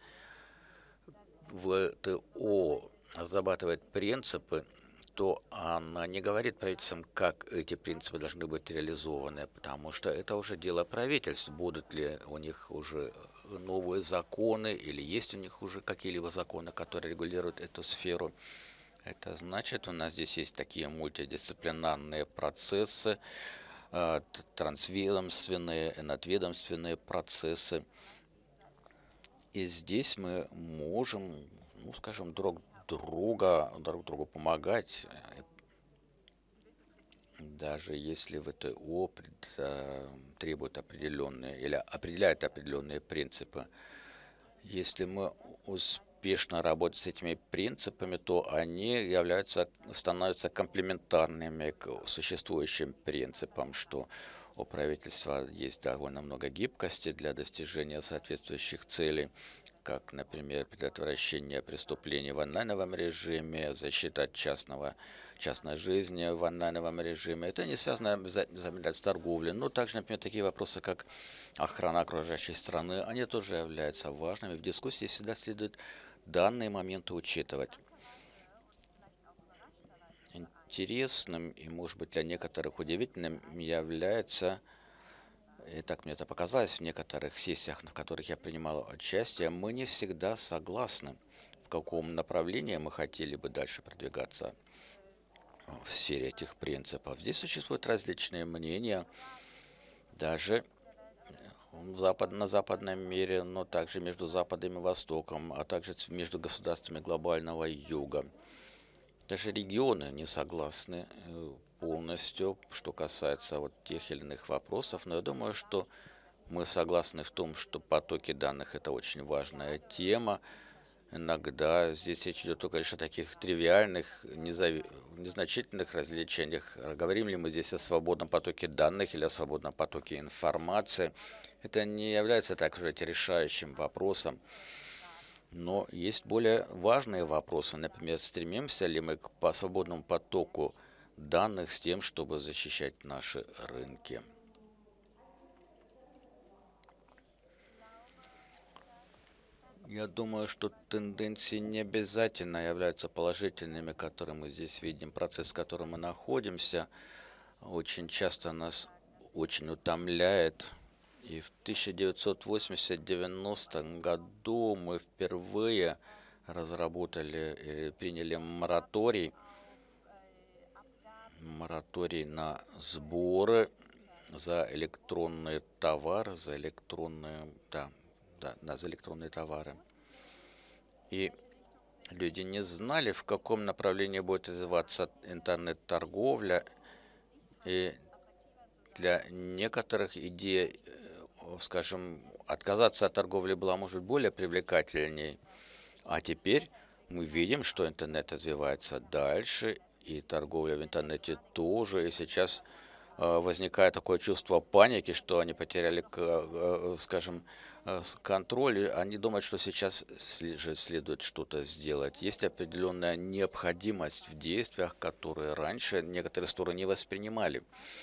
ВТО разрабатывает принципы, то она не говорит правительствам, как эти принципы должны быть реализованы, потому что это уже дело правительств. Будут ли у них уже новые законы или есть у них уже какие-либо законы, которые регулируют эту сферу. Это значит, у нас здесь есть такие мультидисциплинарные процессы, э, т- трансведомственные, надведомственные процессы. И здесь мы можем, ну, скажем, друг друга, друг другу помогать, э, даже если ВТО пред- э, требует определенные или определяет определенные принципы. Если мы успешно работаем с этими принципами, то они являются, становятся комплементарными к существующим принципам, что у правительства есть довольно много гибкости для достижения соответствующих целей, как, например, предотвращение преступлений в онлайновом режиме, защита от частного, частной жизни в онлайновом режиме. Это не связано обязательно с торговлей, но также, например, такие вопросы, как охрана окружающей страны, они тоже являются важными. В дискуссии всегда следует данные моменты учитывать. Интересным и, может быть, для некоторых удивительным является, и так мне это показалось в некоторых сессиях, в которых я принимал участие, мы не всегда согласны, в каком направлении мы хотели бы дальше продвигаться в сфере этих принципов. Здесь существуют различные мнения, даже в запад, на западном мире, но также между Западом и Востоком, а также между государствами глобального Юга. Даже регионы не согласны э, полностью, что касается вот тех или иных вопросов, но я думаю, что мы согласны в том, что потоки данных — это очень важная тема. Иногда здесь речь идет только лишь о таких тривиальных, незави- незначительных развлечениях. Говорим ли мы здесь о свободном потоке данных или о свободном потоке информации? Это не является так уже решающим вопросом. Но есть более важные вопросы. Например, стремимся ли мы к по свободному потоку данных с тем, чтобы защищать наши рынки? Я думаю, что тенденции не обязательно являются положительными, которые мы здесь видим. Процесс, в котором мы находимся, очень часто нас очень утомляет. И в тысяча девятьсот восьмидесятом девяностом году мы впервые разработали или приняли мораторий, мораторий на сборы за электронные товары, за электронные, да, да, да, за электронные товары. И люди не знали, в каком направлении будет развиваться интернет-торговля. И для некоторых идей, э, скажем, отказаться от торговли была, может быть, более привлекательней. А теперь мы видим, что интернет развивается дальше, и торговля в интернете тоже. И сейчас э, возникает такое чувство паники, что они потеряли, к- э, скажем, э, с- контроль. И они думают, что сейчас сли- же следует что-то сделать. Есть определенная необходимость в действиях, которые раньше некоторые стороны не воспринимали.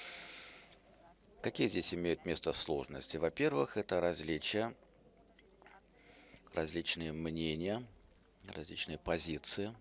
Какие здесь имеют место сложности? Во-первых, это различия, различные мнения, различные позиции,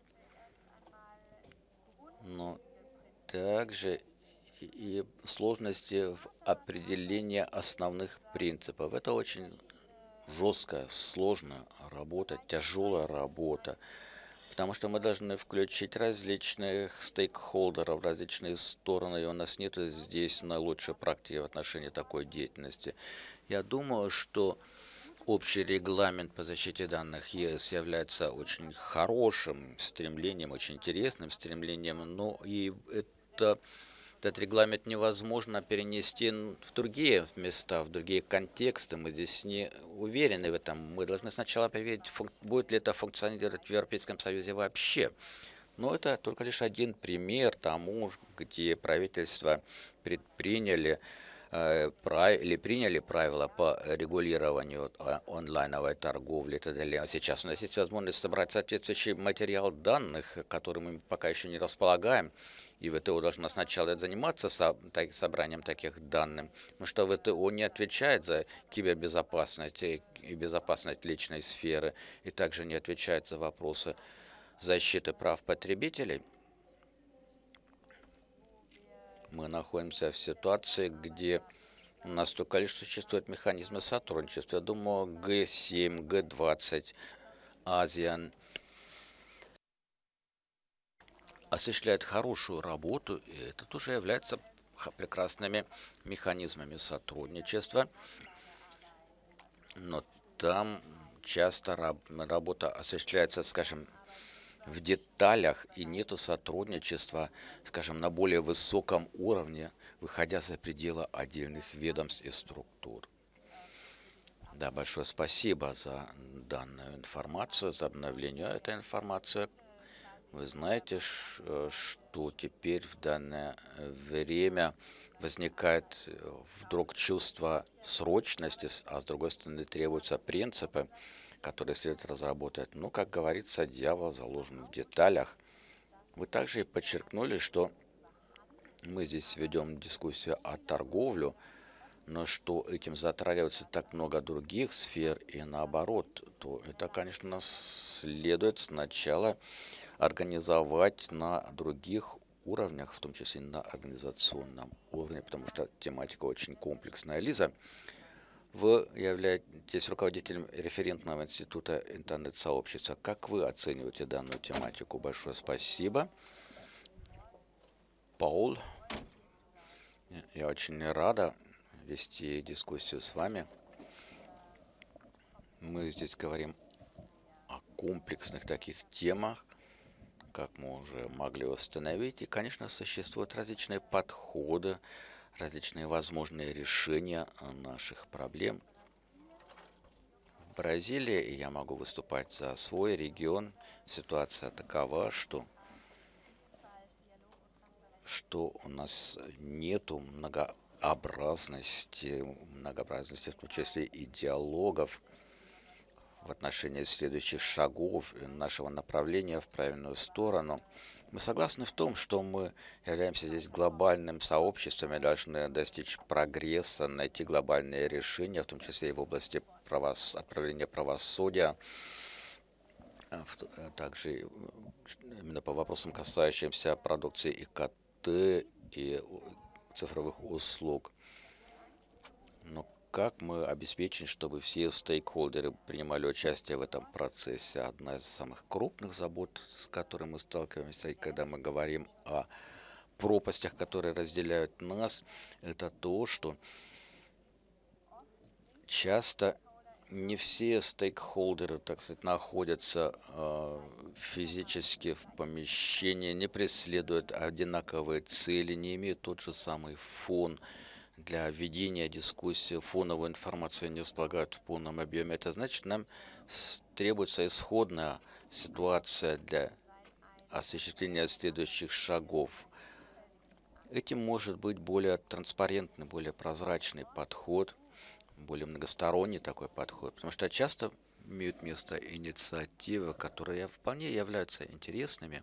но также и и сложности в определении основных принципов. Это очень жесткая, сложная работа, тяжелая работа, потому что мы должны включить различных стейкхолдеров, различные стороны, и у нас нет здесь наилучшей практики в отношении такой деятельности. Я думаю, что общий регламент по защите данных ЕС является очень хорошим стремлением, очень интересным стремлением, но и это, этот регламент невозможно перенести н- в другие места, в другие контексты. Мы здесь не уверены в этом. Мы должны сначала проверить, функ- будет ли это функционировать в Европейском Союзе вообще. Но это только лишь один пример тому, где правительства предприняли э, прав- или приняли правила по регулированию а, онлайновой торговли и так далее. А сейчас у нас есть возможность собрать соответствующий материал данных, которым мы пока еще не располагаем. И ВТО должна сначала заниматься со- так- собранием таких данных, потому что ВТО не отвечает за кибербезопасность и и безопасность личной сферы, и также не отвечает за вопросы защиты прав потребителей. Мы находимся в ситуации, где у нас только лишь существуют механизмы сотрудничества. Я думаю, Г семь, Г двадцать, Азиан осуществляют хорошую работу, и это тоже является х- прекрасными механизмами сотрудничества. Но там часто раб- работа осуществляется, скажем, в деталях, и нету сотрудничества, скажем, на более высоком уровне, выходя за пределы отдельных ведомств и структур. Да, большое спасибо за данную информацию, за обновление этой информации. Вы знаете, ш- э, что теперь в данное э, время возникает э, вдруг чувство срочности, с- а с другой стороны требуются принципы, которые следует разработать. Ну, как говорится, дьявол заложен в деталях. Вы также и подчеркнули, что мы здесь ведем дискуссию о торговле, но что этим затрагивается так много других сфер и наоборот, то это, конечно, следует сначала организовать на других уровнях, в том числе на организационном уровне, потому что тематика очень комплексная. Лиза, вы являетесь руководителем референтного института интернет-сообщества. Как вы оцениваете данную тематику? Большое спасибо. Паул, я очень рада вести дискуссию с вами. Мы здесь говорим о комплексных таких темах, как мы уже могли установить. И, конечно, существуют различные подходы, различные возможные решения наших проблем. В Бразилии, и я могу выступать за свой регион, ситуация такова, что, что у нас нету многообразности, многообразности, в том числе и диалогов, в отношении следующих шагов нашего направления в правильную сторону. Мы согласны в том, что мы являемся здесь глобальным сообществом и должны достичь прогресса, найти глобальные решения, в том числе и в области правос... отправления правосудия, также именно по вопросам, касающимся продукции и ка тэ и цифровых услуг. Но как мы обеспечим, чтобы все стейкхолдеры принимали участие в этом процессе? Одна из самых крупных забот, с которой мы сталкиваемся, и когда мы говорим о пропастях, которые разделяют нас, это то, что часто не все стейкхолдеры, так сказать, находятся э, физически в помещении, не преследуют одинаковые цели, не имеют тот же самый фон для ведения дискуссии, фоновой информации не располагают в полном объеме. Это значит, нам требуется исходная ситуация для осуществления следующих шагов. Этим может быть более транспарентный, более прозрачный подход, более многосторонний такой подход, потому что часто имеют место инициативы, которые вполне являются интересными,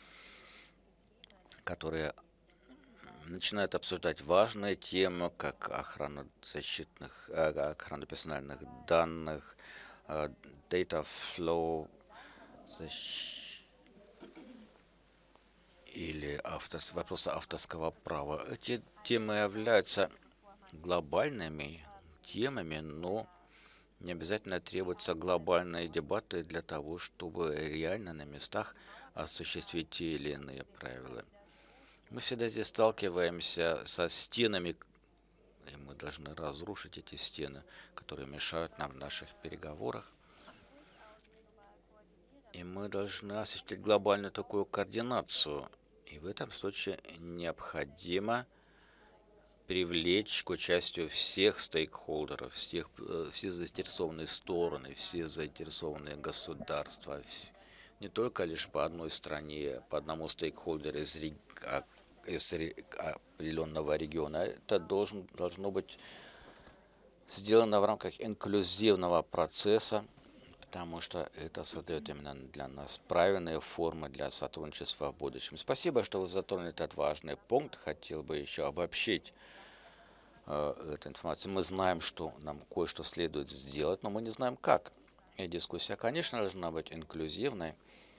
которые начинают обсуждать важные темы, как охрана защитных, охрана персональных данных, data flow, защ... или автор... вопросы авторского права. Эти темы являются глобальными темами, но не обязательно требуются глобальные дебаты для того, чтобы реально на местах осуществить те или иные правила. Мы всегда здесь сталкиваемся со стенами, и мы должны разрушить эти стены, которые мешают нам в наших переговорах. И мы должны осуществить глобальную такую координацию. И в этом случае необходимо привлечь к участию всех стейкхолдеров, всех, все заинтересованные стороны, все заинтересованные государства, не только лишь по одной стране, по одному стейкхолдеру из, из определенного региона. Это должен, должно быть сделано в рамках инклюзивного процесса, потому что это создает именно для нас правильные формы для сотрудничества в будущем. Спасибо, что вы затронули этот важный пункт. Хотел бы еще обобщить э, эту информацию. Мы знаем, что нам кое-что следует сделать, но мы не знаем, как. И дискуссия, конечно, должна быть инклюзивной.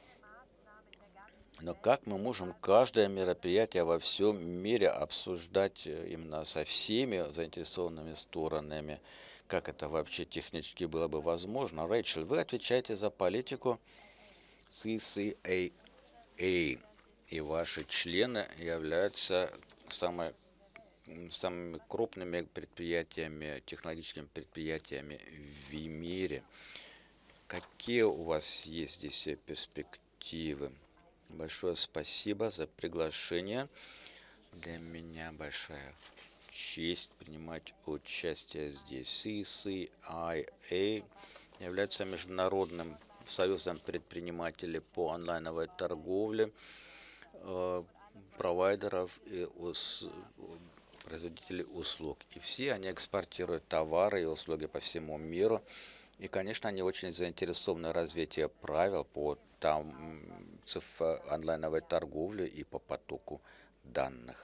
Но как мы можем каждое мероприятие во всем мире обсуждать именно со всеми заинтересованными сторонами? Как это вообще технически было бы возможно? Рэйчел, вы отвечаете за политику си си эй эй, и ваши члены являются самыми, самыми крупными предприятиями, технологическими предприятиями в мире. Какие у вас есть здесь перспективы? Большое спасибо за приглашение. Для меня большая честь принимать участие здесь. си си ай эй является международным союзом предпринимателей по онлайновой торговле, э, провайдеров и ус, производителей услуг. И все они экспортируют товары и услуги по всему миру. И, конечно, они очень заинтересованы в развитии правил по там, онлайновой торговле и по потоку данных.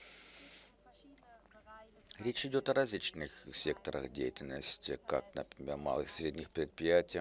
Речь идет о различных секторах деятельности, как, например, малых и средних предприятий,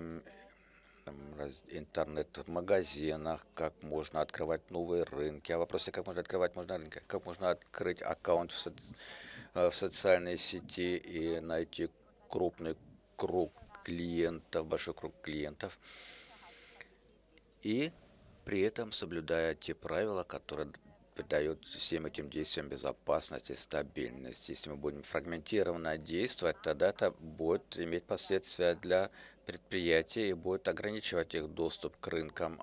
интернет-магазинах, как можно открывать новые рынки. А вопросы, как можно открывать можно рынки, как можно открыть аккаунт в, соци... в социальной сети и найти крупный круг клиентов, большой круг клиентов, и при этом соблюдая те правила, которые придает всем этим действиям безопасность и стабильность. Если мы будем фрагментированно действовать, тогда это будет иметь последствия для предприятий и будет ограничивать их доступ к рынкам.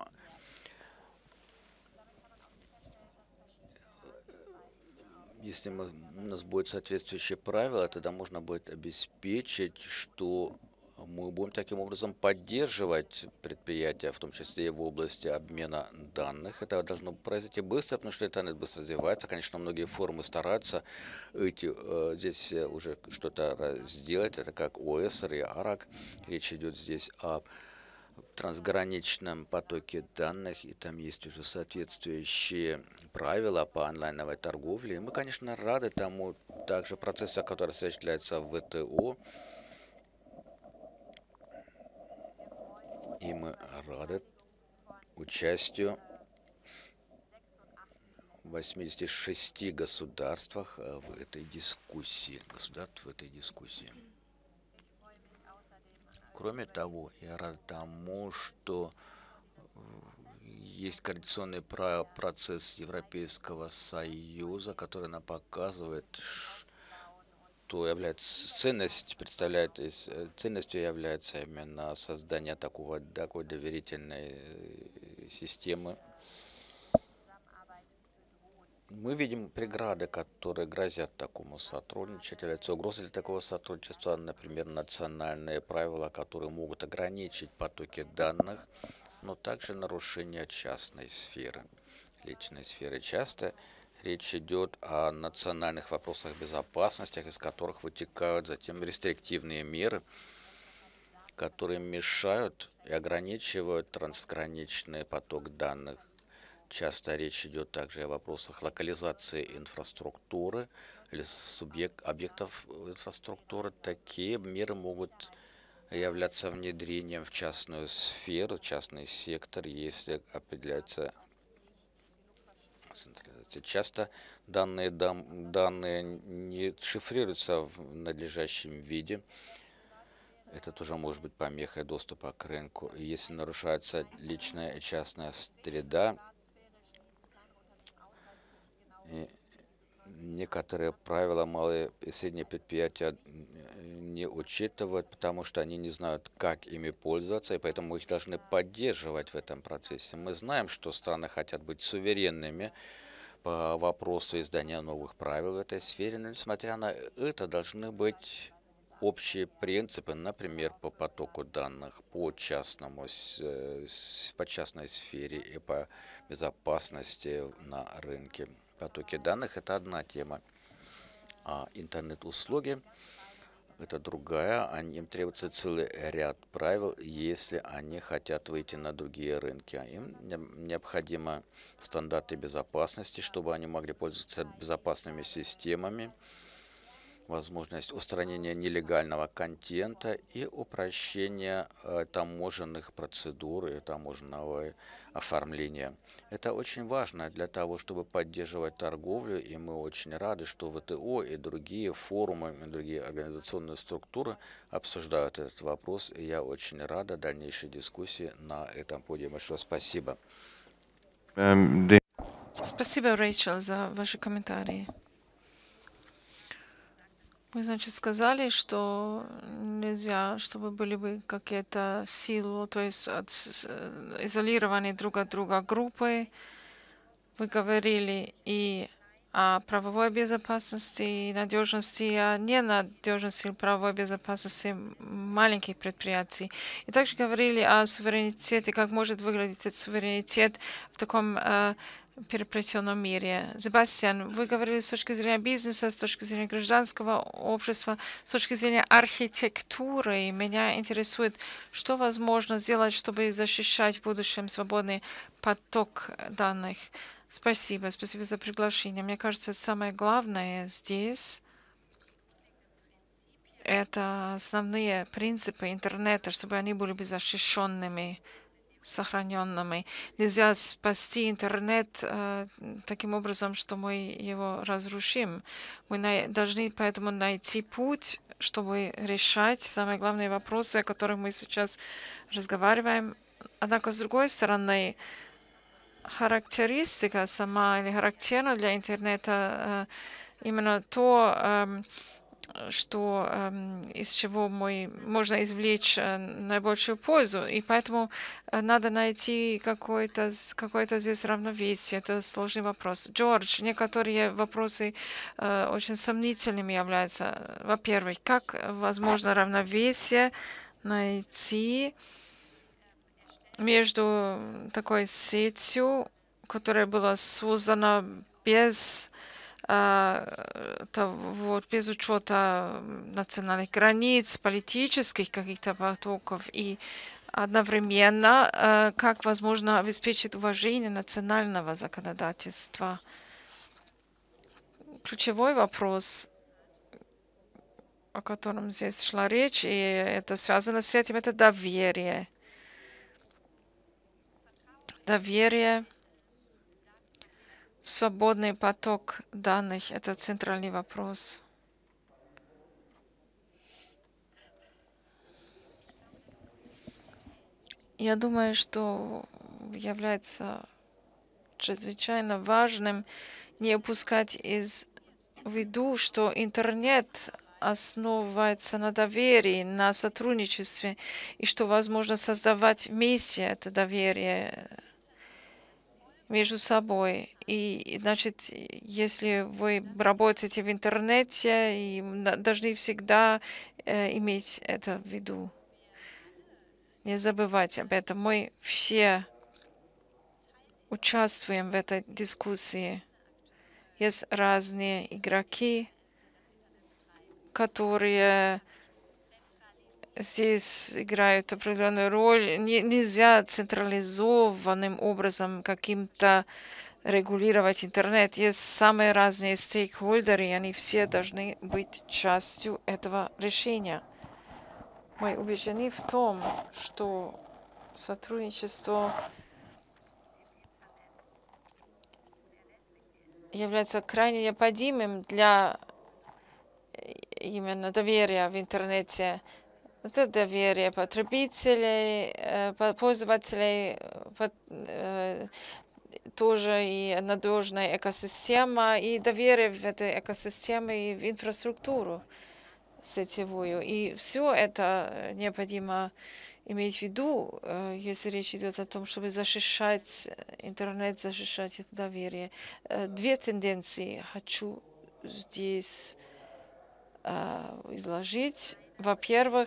Если мы, у нас будет соответствующие правила, тогда можно будет обеспечить, что мы будем таким образом поддерживать предприятия, в том числе и в области обмена данных. Это должно произойти быстро, потому что интернет быстро развивается. Конечно, многие форумы стараются эти, э, здесь уже что-то сделать. Это как о эс эр и арак. Речь идет здесь о трансграничном потоке данных, и там есть уже соответствующие правила по онлайновой торговле. И мы, конечно, рады тому также процессу, который осуществляется в вэ тэ о. И мы рады участию в восьмидесяти шести государствах в этой дискуссии. Государств в этой дискуссии. Кроме того, я рад тому, что есть координационный процесс Европейского Союза, который нам показывает, что является ценность, представляет, ценностью является именно создание такого, такой доверительной системы. Мы видим преграды, которые грозят такому сотрудничеству, являются угрозой для такого сотрудничества, например, национальные правила, которые могут ограничить потоки данных, но также нарушение частной сферы, личной сферы. Часто речь идет о национальных вопросах безопасности, из которых вытекают затем рестриктивные меры, которые мешают и ограничивают трансграничный поток данных. Часто речь идет также о вопросах локализации инфраструктуры или субъект, объектов инфраструктуры. Такие меры могут являться внедрением в частную сферу, частный сектор, если определяются. Часто данные, дам, данные не шифрируются в надлежащем виде. Это тоже может быть помехой доступа к рынку. И если нарушается личная и частная среда, и некоторые правила малые и средние предприятия не учитывают, потому что они не знают, как ими пользоваться, и поэтому мы их должны поддерживать в этом процессе. Мы знаем, что страны хотят быть суверенными по вопросу издания новых правил в этой сфере, но несмотря на это, должны быть общие принципы, например, по потоку данных, по частному, по частной сфере и по безопасности на рынке. Потоки данных – это одна тема, а интернет-услуги – это другая. Им требуется целый ряд правил, если они хотят выйти на другие рынки. Им необходимы стандарты безопасности, чтобы они могли пользоваться безопасными системами, возможность устранения нелегального контента и упрощение э, таможенных процедур и таможенного оформления. Это очень важно для того, чтобы поддерживать торговлю, и мы очень рады, что вэ тэ о и другие форумы, и другие организационные структуры обсуждают этот вопрос, и я очень рада дальнейшей дискуссии на этом подиуме. Большое спасибо. Спасибо, Рэйчел, за ваши комментарии. Вы, значит, сказали, что нельзя, чтобы были бы какие-то силы, то есть от, изолированные друг от друга группы. Вы говорили и о правовой безопасности и надежности, и о ненадежности правовой безопасности маленьких предприятий. И также говорили о суверенитете, как может выглядеть этот суверенитет в таком э, переплетенном мире. Себастьян, вы говорили с точки зрения бизнеса, с точки зрения гражданского общества, с точки зрения архитектуры. И меня интересует, что возможно сделать, чтобы защищать в будущем свободный поток данных. Спасибо, спасибо за приглашение. Мне кажется, самое главное здесь — это основные принципы интернета, чтобы они были бы защищенными, сохраненными. Нельзя спасти интернет э, таким образом, что мы его разрушим. Мы на, должны поэтому найти путь, чтобы решать самые главные вопросы, о которых мы сейчас разговариваем. Однако, с другой стороны, характеристика сама или характерна для интернета э, именно то, эм, что эм, из чего мы, можно извлечь э, наибольшую пользу. И поэтому э, надо найти какое-то какое-то здесь равновесие. Это сложный вопрос. Джордж, некоторые вопросы э, очень сомнительными являются. Во-первых, как возможно равновесие найти между такой сетью, которая была создана без а, того, без учета национальных границ, политических каких-то потоков, и одновременно а, как возможно обеспечить уважение национального законодательства. Ключевой вопрос, о котором здесь шла речь, и это связано с этим, это доверие. Доверие в свободный поток данных – это центральный вопрос. Я думаю, что является чрезвычайно важным не упускать из виду, что интернет основывается на доверии, на сотрудничестве, и что возможно создавать вместе это доверие между собой. И, значит, если вы работаете в интернете, и должны всегда э, иметь это в виду. Не забывать об этом. Мы все участвуем в этой дискуссии. Есть разные игроки, которые здесь играют определенную роль. Не, нельзя централизованным образом каким-то регулировать интернет. Есть самые разные стейкхолдеры, и они все должны быть частью этого решения. Мы убеждены в том, что сотрудничество является крайне необходимым для именно доверия в интернете. Это доверие потребителей, пользователей, тоже и надежная экосистема, и доверие в этой экосистеме и в инфраструктуру сетевую. И все это необходимо иметь в виду, если речь идет о том, чтобы защищать интернет, защищать это доверие. Две тенденции хочу здесь изложить. Во-первых,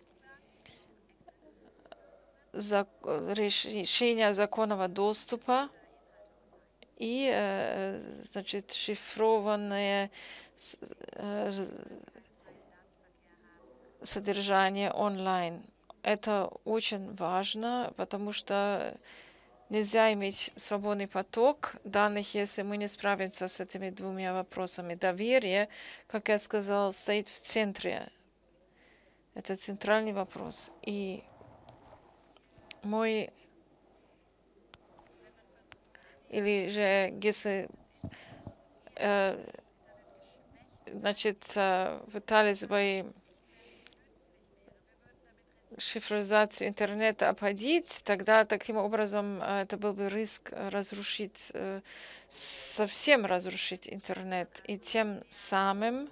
решение законного доступа и, значит, шифрованное содержание онлайн. Это очень важно, потому что нельзя иметь свободный поток данных, если мы не справимся с этими двумя вопросами. Доверие, как я сказал, стоит в центре. Это центральный вопрос. И мой, или же, если э, значит, пытались бы шифровизацию интернета обходить, тогда таким образом это был бы риск разрушить, совсем разрушить интернет. И тем самым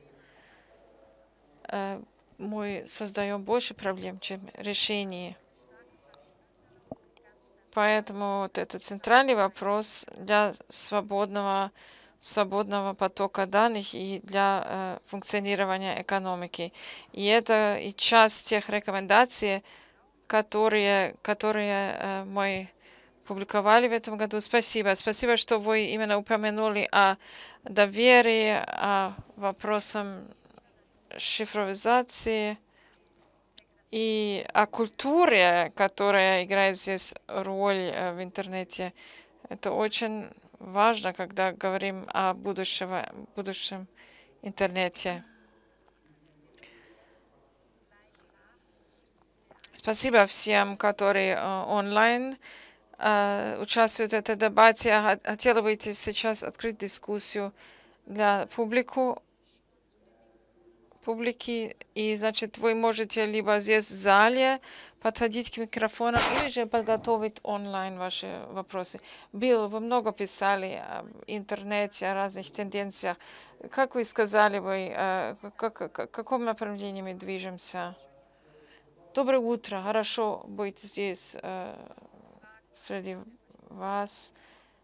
мы создаем больше проблем, чем решений. Поэтому вот это центральный вопрос для свободного свободного потока данных и для э, функционирования экономики. И это и часть тех рекомендаций, которые, которые э, мы публиковали в этом году. Спасибо. Спасибо, что вы именно упомянули о доверии, о вопросах шифровизации и о культуре, которая играет здесь роль э, в интернете. Это очень важно, когда говорим о будущем, будущем интернете. Спасибо всем, которые э, онлайн э, участвуют в этой дебате. Я хотела бы сейчас открыть дискуссию для публику публики. И, значит, вы можете либо здесь в зале подходить к микрофонам, или же подготовить онлайн ваши вопросы. Билл, вы много писали об интернете, о разных тенденциях. Как вы сказали, вы, э, как, как, в каком направлении мы движемся? Доброе утро. Хорошо быть здесь э, среди вас.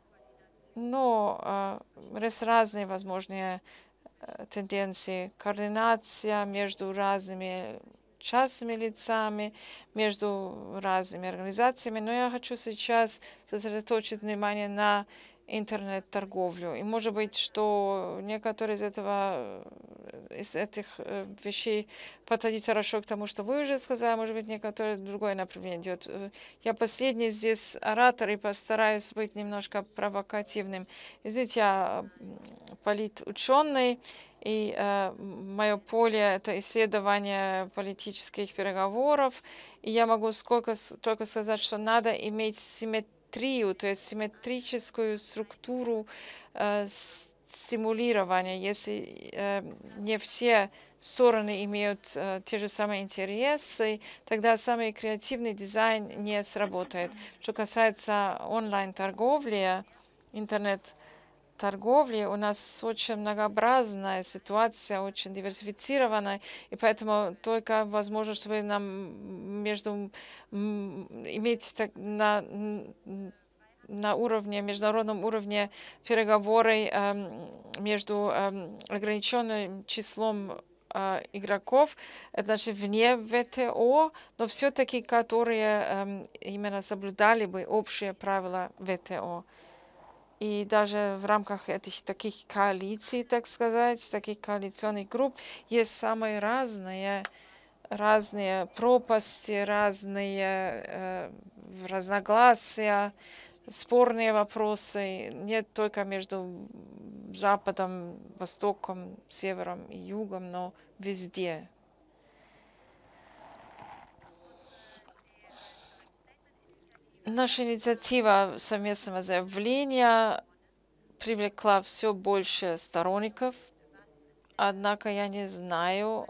Но э, есть разные возможные э, тенденции. Координация между разными частными лицами, между разными организациями. Но я хочу сейчас сосредоточить внимание на интернет-торговлю. И может быть, что некоторые из этого, из этих э, вещей подходит хорошо к тому, что вы уже сказали, может быть, некоторое другое направление идет. Э, Я последний здесь оратор и постараюсь быть немножко провокативным. Извините, я м, политученый, и э, мое поле — это исследование политических переговоров. И я могу сколько, с- только сказать, что надо иметь симметрию, то есть симметрическую структуру э, с- стимулирования. Если э, не все стороны имеют э, те же самые интересы, тогда самый креативный дизайн не сработает. Что касается онлайн-торговли, интернет торговли, у нас очень многообразная ситуация, очень диверсифицированная, и поэтому только возможно, чтобы нам между м, иметь так, на, н- на уровне, международном уровне переговоры эм, между эм, ограниченным числом э, игроков, это значит вне ВТО, но все-таки которые эм, именно соблюдали бы общие правила ВТО. И даже в рамках этих таких коалиций, так сказать, таких коалиционных групп есть самые разные, разные пропасти, разные э, разногласия, спорные вопросы. Нет только между Западом, Востоком, Севером и Югом, но везде. Наша инициатива совместного заявления привлекла все больше сторонников, однако я не знаю,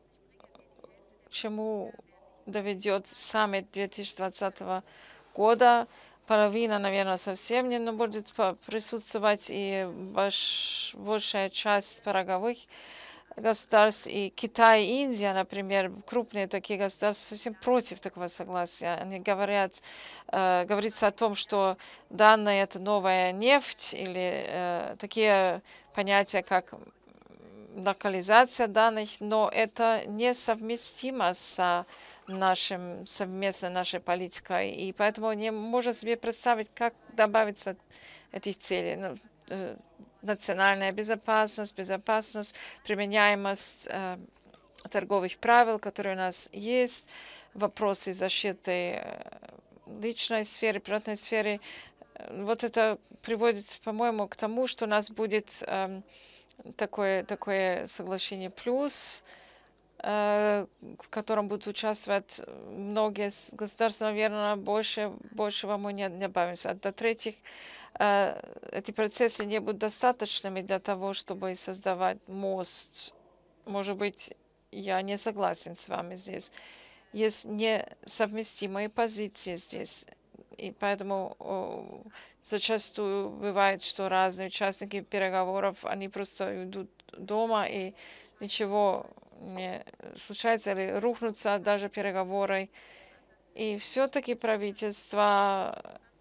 к чему доведет саммит две тысячи двадцатого года. Половина, наверное, совсем не будет по- присутствовать, и больш- большая часть пороговых государств, и Китай, и Индия, например, крупные такие государства, совсем против такого согласия. Они говорят, э, говорится о том, что данные — это новая нефть, или э, такие понятия, как локализация данных, но это несовместимо с нашим совместной нашей политикой, и поэтому не можно себе представить, как добавиться этих целей. Ну, э, национальная безопасность, безопасность, применяемость э, торговых правил, которые у нас есть, вопросы защиты э, личной сферы, приватной сферы. Э, Вот это приводит, по-моему, к тому, что у нас будет эм, такое, такое соглашение плюс, э, в котором будут участвовать многие с- государства, наверное, больше, большего мы не добавимся. А до-третьих, э, эти процессы не будут достаточными для того, чтобы создавать мост. Может быть, я не согласен с вами здесь. Есть несовместимые позиции здесь. И поэтому о, зачастую бывает, что разные участники переговоров, они просто идут дома, и ничего не случается, или рухнутся даже переговоры. И все-таки правительства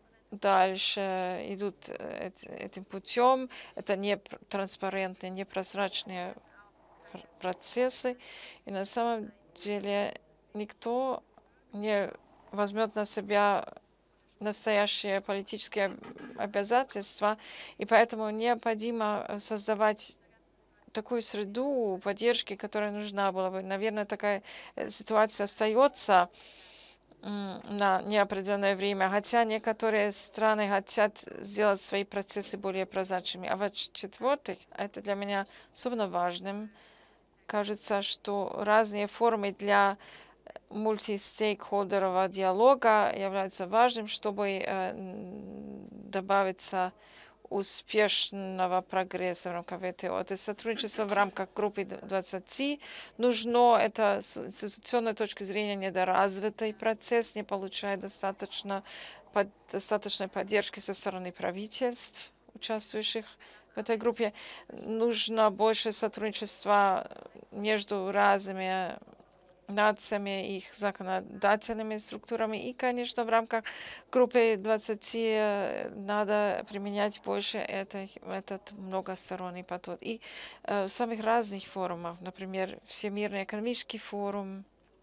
дальше идут э, эт- этим путем. Это не пр- транспарентные, непрозрачные пр- процессы. И на самом деле никто не возьмет на себя настоящие политические об- обязательства, и поэтому необходимо э, создавать такую среду поддержки, которая нужна была бы. Наверное, такая э, ситуация остается м, на неопределенное время, хотя некоторые страны хотят сделать свои процессы более прозрачными. А в-четвертых, это для меня особенно важным, кажется, что разные формы для мультистейкхолдерного диалога являются важным, чтобы э, н- добавиться успешного прогресса в рамках ВТО. Это сотрудничество в рамках группы двадцати нужно. Это с институционной точки зрения недоразвитый процесс, не получает достаточно, под, достаточной поддержки со стороны правительств, участвующих в этой группе. Нужно больше сотрудничества между разными нациями, их законодательными структурами. И, конечно, в рамках группы двадцати надо применять больше это, этот многосторонний подход. И э, в самых разных форумах, например, Всемирный экономический форум,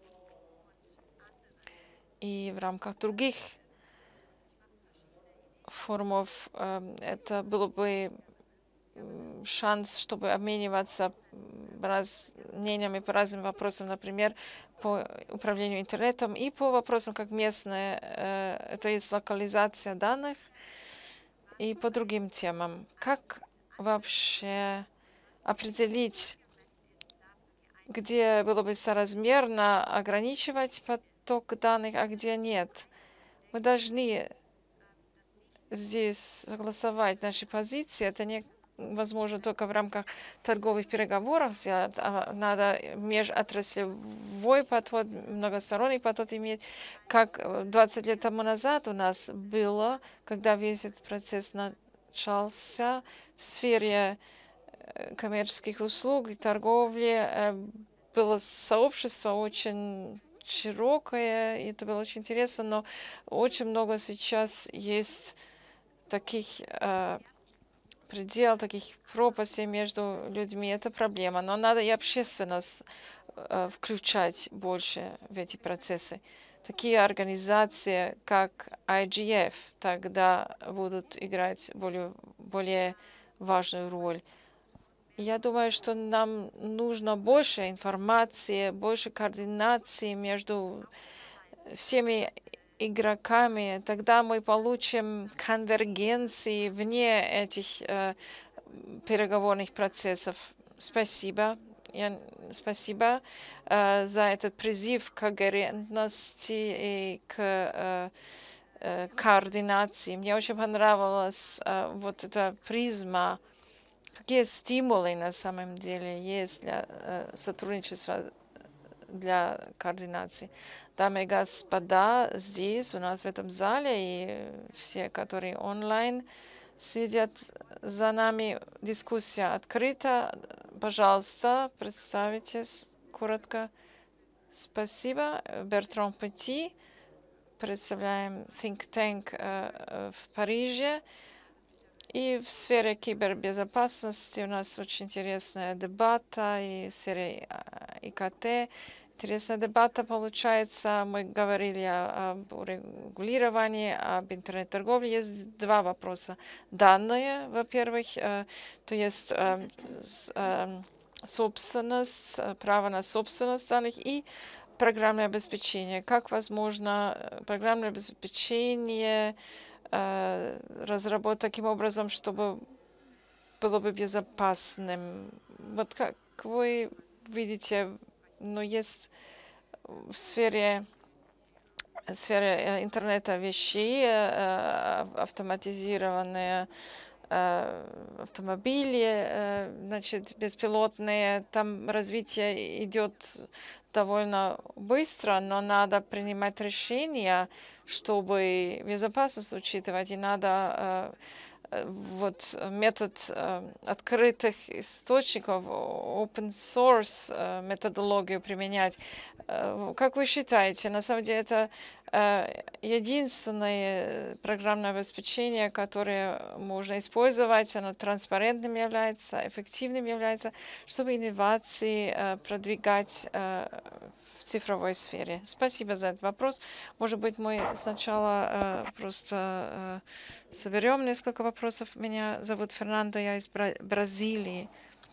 и в рамках других форумов э, это было бы шанс, чтобы обмениваться раз, мнениями по разным вопросам, например, по управлению интернетом и по вопросам, как местная, э, то есть локализация данных, и по другим темам. Как вообще определить, где было бы соразмерно ограничивать поток данных, а где нет? Мы должны здесь согласовать наши позиции. Это не возможно только в рамках торговых переговоров. Надо межотраслевой подход, многосторонний подход иметь, как двадцать лет тому назад у нас было, когда весь этот процесс начался в сфере коммерческих услуг и торговли. Было сообщество очень широкое, и это было очень интересно, но очень много сейчас есть таких предел, таких пропастей между людьми. Это проблема. Но надо и общественность э, включать больше в эти процессы. Такие организации, как ай джи эф, тогда будут играть более, более важную роль. Я думаю, что нам нужно больше информации, больше координации между всеми игроками, тогда мы получим конвергенции вне этих э, переговорных процессов. Спасибо. Я, спасибо э, за этот призыв к когерентности и к э, э, координации. Мне очень понравилась э, вот эта призма, какие стимулы на самом деле есть для э, сотрудничества, для координации. Дамы и господа, здесь у нас в этом зале и все, которые онлайн следят за нами, дискуссия открыта. Пожалуйста, представитесь коротко. Спасибо. Бертран Петти. Представляем think tank э, в Париже. И в сфере кибербезопасности у нас очень интересная дебата, и в сфере и ка тэ. Интересная дебата получается. Мы говорили об регулировании, об интернет-торговле. Есть два вопроса. Данные, во-первых, то есть собственность, право на собственность данных и программное обеспечение. Как возможно программное обеспечение разработать таким образом, чтобы было бы безопасным? Вот как вы видите, но есть в сфере, в сфере интернета вещей автоматизированные автомобили, значит, беспилотные. Там развитие идет довольно быстро, но надо принимать решения, чтобы безопасность учитывать, и надо вот метод открытых источников, open source методологию применять. Как вы считаете, на самом деле это единственное программное обеспечение, которое можно использовать, оно транспарентным является, эффективным является, чтобы инновации продвигать в цифровой сфере? Спасибо за этот вопрос. Может быть, мы сначала просто соберем несколько вопросов. Меня зовут Фернандо, я из Бразилии.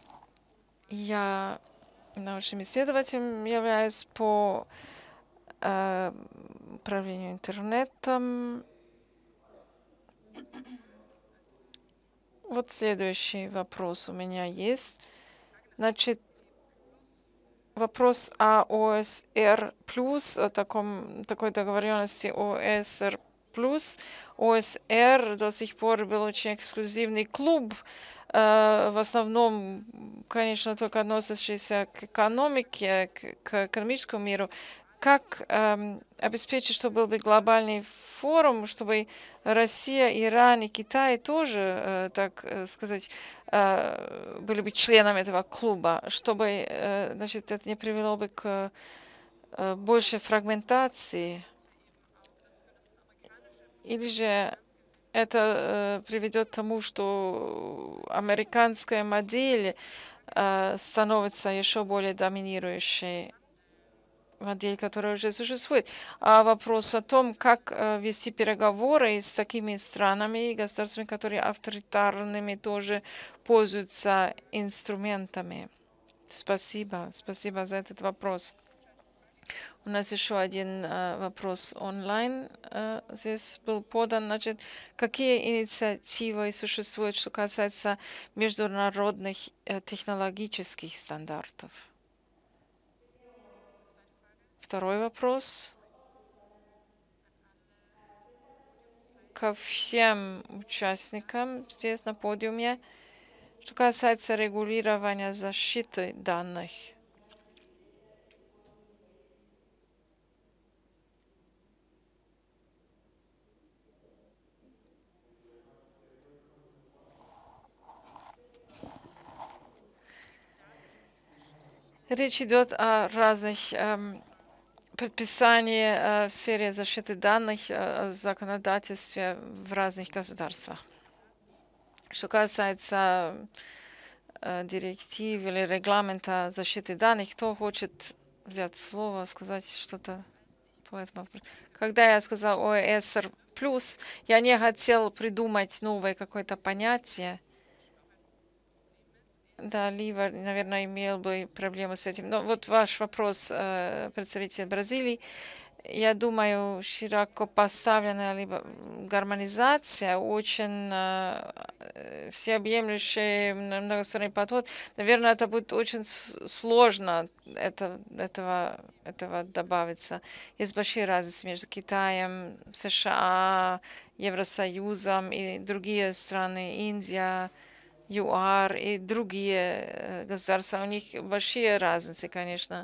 Я научным исследователем являюсь по э, управлению интернетом. Вот следующий вопрос у меня есть. Значит, вопрос о о эс эр плюс, о таком, такой договоренности о о эс эр плюс. ОСР до сих пор был очень эксклюзивный клуб, в основном, конечно, только относящийся к экономике, к, к экономическому миру. Как э, обеспечить, чтобы был бы глобальный форум, чтобы Россия, Иран и Китай тоже, э, так э, сказать, э, были бы членами этого клуба, чтобы э, значит, это не привело бы к э, большей фрагментации, или же это э, приведет к тому, что американская модель э, становится еще более доминирующей, модель, которая уже существует. А вопрос о том, как э, вести переговоры с такими странами и государствами, которые авторитарными тоже пользуются инструментами. Спасибо. Спасибо за этот вопрос. У нас еще один э, вопрос онлайн э, здесь был подан. Значит, какие инициативы существуют, что касается международных э, технологических стандартов? Второй вопрос. Ко всем участникам здесь на подиуме, что касается регулирования защиты данных. Речь идет о разных эм, предписаниях э, в сфере защиты данных, э, законодательстве в разных государствах. Что касается э, директив или регламента защиты данных, кто хочет взять слово, сказать что-то по этому вопросу? Когда я сказал ОСР плюс, я не хотел придумать новое какое-то понятие. Да, Лива, наверное, имел бы проблемы с этим. Но вот ваш вопрос, э, представитель Бразилии. Я думаю, широко поставленная либо гармонизация, очень э, всеобъемлющий многосторонний подход. Наверное, это будет очень сложно это, этого, этого добавиться. Есть большие разницы между Китаем, США, Евросоюзом и другие страны, Индия, ЮАР и другие государства. У них большие разницы, конечно.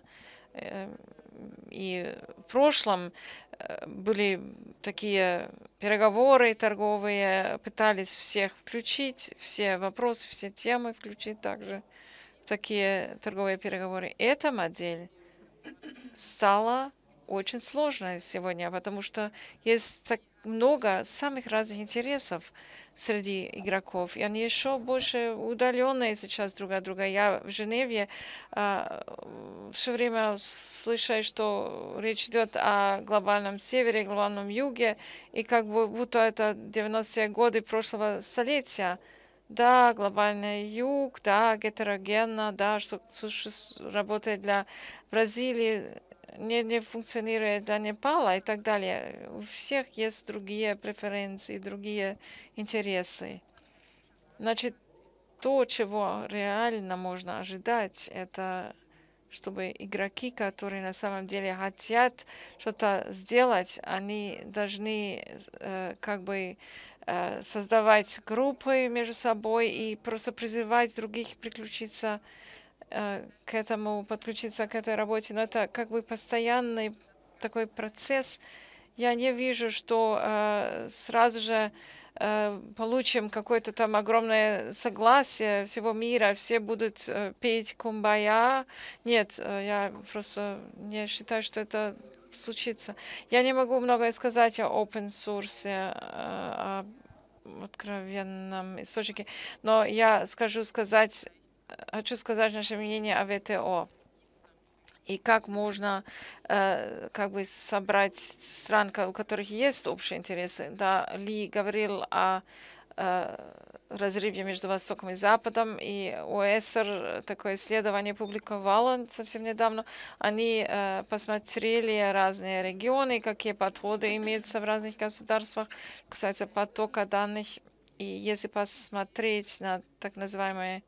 И в прошлом были такие переговоры торговые, пытались всех включить, все вопросы, все темы включить также в такие торговые переговоры. Эта модель стала очень сложной сегодня, потому что есть так много самых разных интересов среди игроков, и они еще больше удаленные сейчас друг от друга. Я в Женеве э, все время слышу, что речь идет о глобальном севере, глобальном юге, и как будто это девяностые годы прошлого столетия. Да, глобальный юг, да, гетерогенно, да, что работает для Бразилии, не, не функционирует для Непала и так далее. У всех есть другие преференции, другие интересы. Значит, то, чего реально можно ожидать, это чтобы игроки, которые на самом деле хотят что-то сделать, они должны э, как бы э, создавать группы между собой и просто призывать других приключиться к этому, подключиться к этой работе. Но это как бы постоянный такой процесс. Я не вижу, что э, сразу же э, получим какое-то там огромное согласие всего мира, все будут э, петь кумбая. Нет, э, я просто не считаю, что это случится. Я не могу многое сказать о open source, э, о откровенном источнике, но я скажу сказать Хочу сказать наше мнение о ВТО и как можно э, как бы собрать стран, у которых есть общие интересы. Да, Ли говорил о э, разрыве между Востоком и Западом, и ОСР такое исследование публиковало совсем недавно. Они э, посмотрели разные регионы, какие подходы имеются в разных государствах, касается потока данных. И если посмотреть на так называемые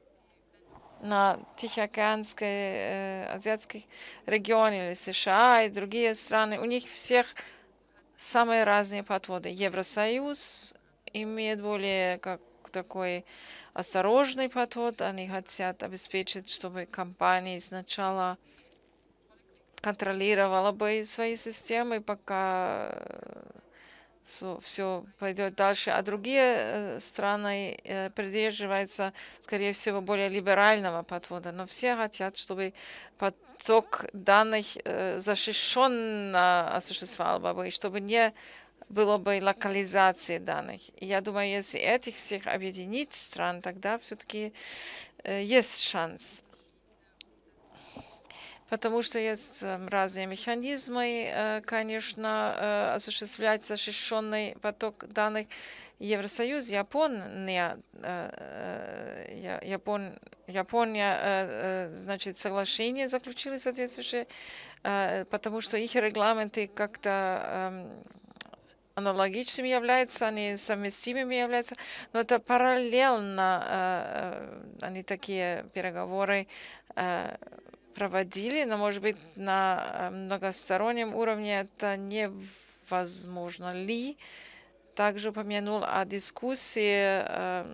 на Тихоокеанской, э, азиатских регионе или США и другие страны, у них всех самые разные подходы. Евросоюз имеет более как такой осторожный подход. Они хотят обеспечить, чтобы компании сначала контролировала бы свои системы, пока все пойдет дальше. А другие э, страны э, придерживаются, скорее всего, более либерального подхода. Но все хотят, чтобы поток данных э, защищенно осуществлял бы, и чтобы не было бы локализации данных. И я думаю, если этих всех объединить стран, тогда все-таки э, есть шанс. Потому что есть э, разные механизмы, э, конечно, э, осуществлять защищенный поток данных. Евросоюз, Япония, э, э, Япон, Япония, э, э, значит, соглашение заключили соответствующее, э, потому что их регламенты как-то э, аналогичными являются, они совместимыми являются, но это параллельно, э, они такие переговоры э, проводили, но, может быть, на многостороннем уровне это невозможно ли. Также упомянул о дискуссии,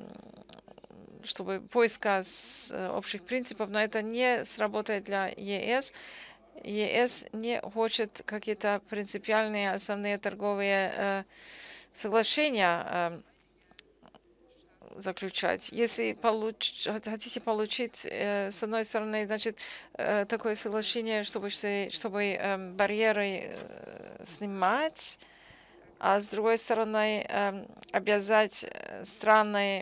чтобы поиска общих принципов, но это не сработает для ЕС. ЕС не хочет какие-то принципиальные основные торговые соглашения заключать. Если получ... хотите получить, э, с одной стороны, значит, э, такое соглашение, чтобы, чтобы э, барьеры э, снимать, а с другой стороны, э, обязать страны,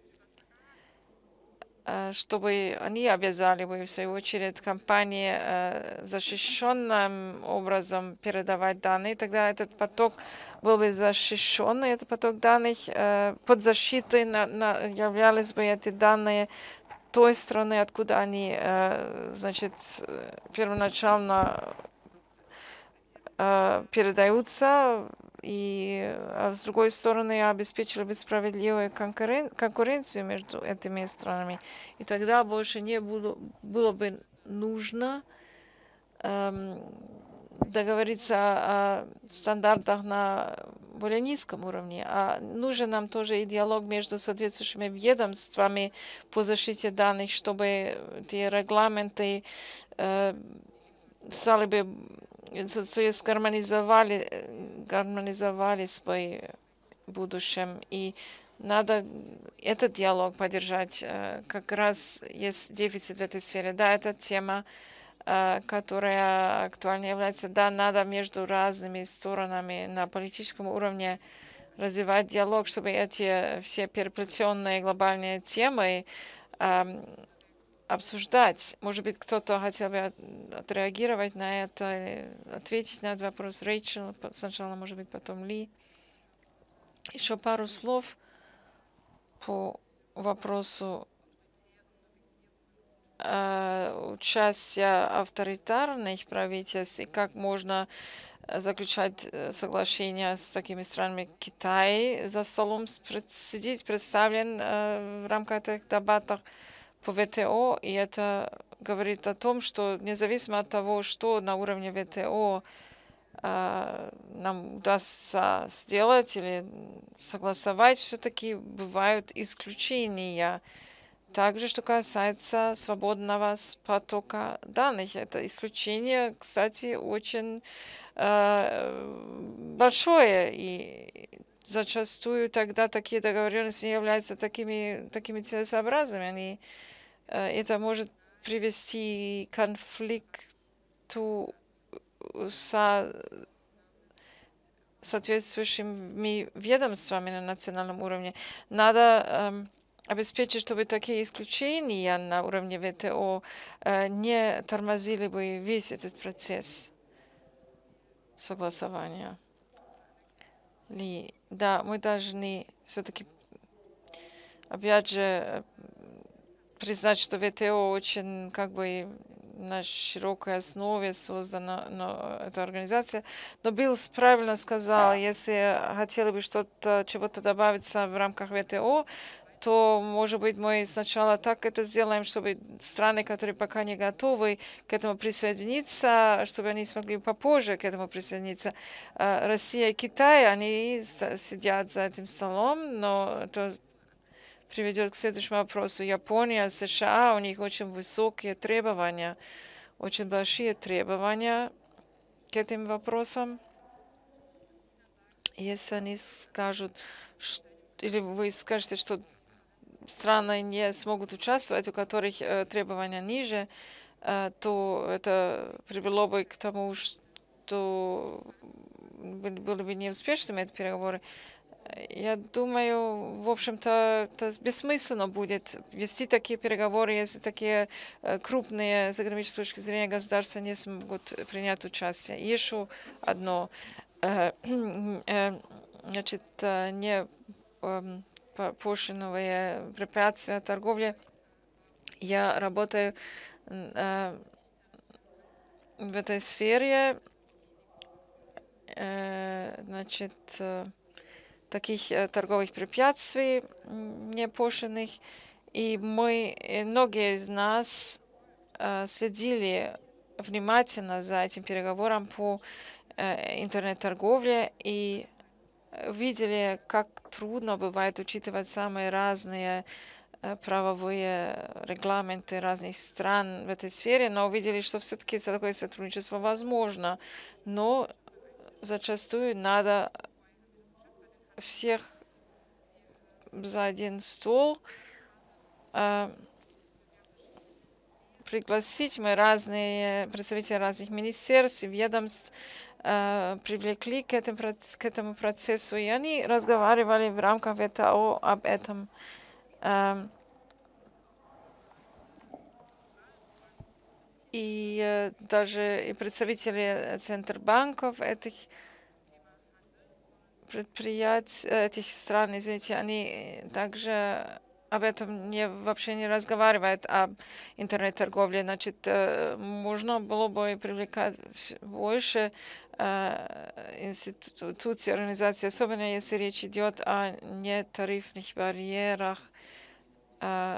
э, чтобы они обязали бы, в свою очередь, компании э, защищенным образом передавать данные, тогда этот поток был бы защищенный, этот поток данных, э, под защитой на, на, являлись бы эти данные той страны, откуда они, э, значит, первоначально э, передаются, и а с другой стороны обеспечили бы справедливую конкурен, конкуренцию между этими странами. И тогда больше не было, было бы нужно эм, договориться о стандартах на более низком уровне, а нужен нам тоже и диалог между соответствующими ведомствами по защите данных, чтобы эти регламенты э, стали бы, то есть гармонизовали, гармонизовались бы в будущем. И надо этот диалог поддержать. Как раз есть дефицит в этой сфере. Да, это тема, которая актуальна является. Да, надо между разными сторонами на политическом уровне развивать диалог, чтобы эти все переплетенные глобальные темы э, обсуждать. Может быть, кто-то хотел бы отреагировать на это, ответить на этот вопрос. Рэйчел сначала, может быть, потом Ли. Еще пару слов по вопросу участия авторитарных правительств и как можно заключать соглашения с такими странами. Китай за столом сидеть представлен в рамках этих дебатов по ВТО, и это говорит о том, что независимо от того, что на уровне ВТО нам удастся сделать или согласовать, все-таки бывают исключения. Также, что касается свободного потока данных, это исключение, кстати, очень э, большое, и зачастую тогда такие договоренности не являются такими, такими целесообразными. Они, э, это может привести к конфликту со соответствующими ведомствами на национальном уровне. Надо э, обеспечить, чтобы такие исключения на уровне ВТО э, не тормозили бы весь этот процесс согласования. Ли, да, мы должны все-таки, опять же, признать, что ВТО очень как бы на широкой основе создана но, эта организация. Но Билл правильно сказал, если хотели бы что-то, чего-то добавиться в рамках ВТО, то, может быть, мы сначала так это сделаем, чтобы страны, которые пока не готовы к этому присоединиться, чтобы они смогли попозже к этому присоединиться. Россия и Китай, они сидят за этим столом, но это приведет к следующему вопросу. Япония, США, у них очень высокие требования, очень большие требования к этим вопросам. Если они скажут, что, или вы скажете, что страны не смогут участвовать, у которых э, требования ниже, э, то это привело бы к тому, что были, были бы неуспешными эти переговоры. Я думаю, в общем-то, это бессмысленно будет вести такие переговоры, если такие э, крупные с экономической точки зрения государства не смогут принять участие. Еще одно. Э, э, значит, э, не э, пошлиновые препятствия торговли. Я работаю э, в этой сфере. Э, значит, э, таких э, торговых препятствий непошлиных. И мы, и многие из нас э, следили внимательно за этим переговором по э, интернет-торговле и видели, как трудно бывает учитывать самые разные э, правовые регламенты разных стран в этой сфере, но увидели, что все-таки такое сотрудничество возможно, но зачастую надо всех за один стол э, пригласить. Мы разные представители разных министерств и ведомств э, привлекли к этому, к этому процессу, и они разговаривали в рамках ВТО об этом. Э, и э, даже и представители центробанков этих предприятий, этих стран, извините, они также об этом не, вообще не разговаривают, об интернет-торговле. Значит, можно было бы привлекать больше институций, организаций, особенно если речь идет о нетарифных барьерах в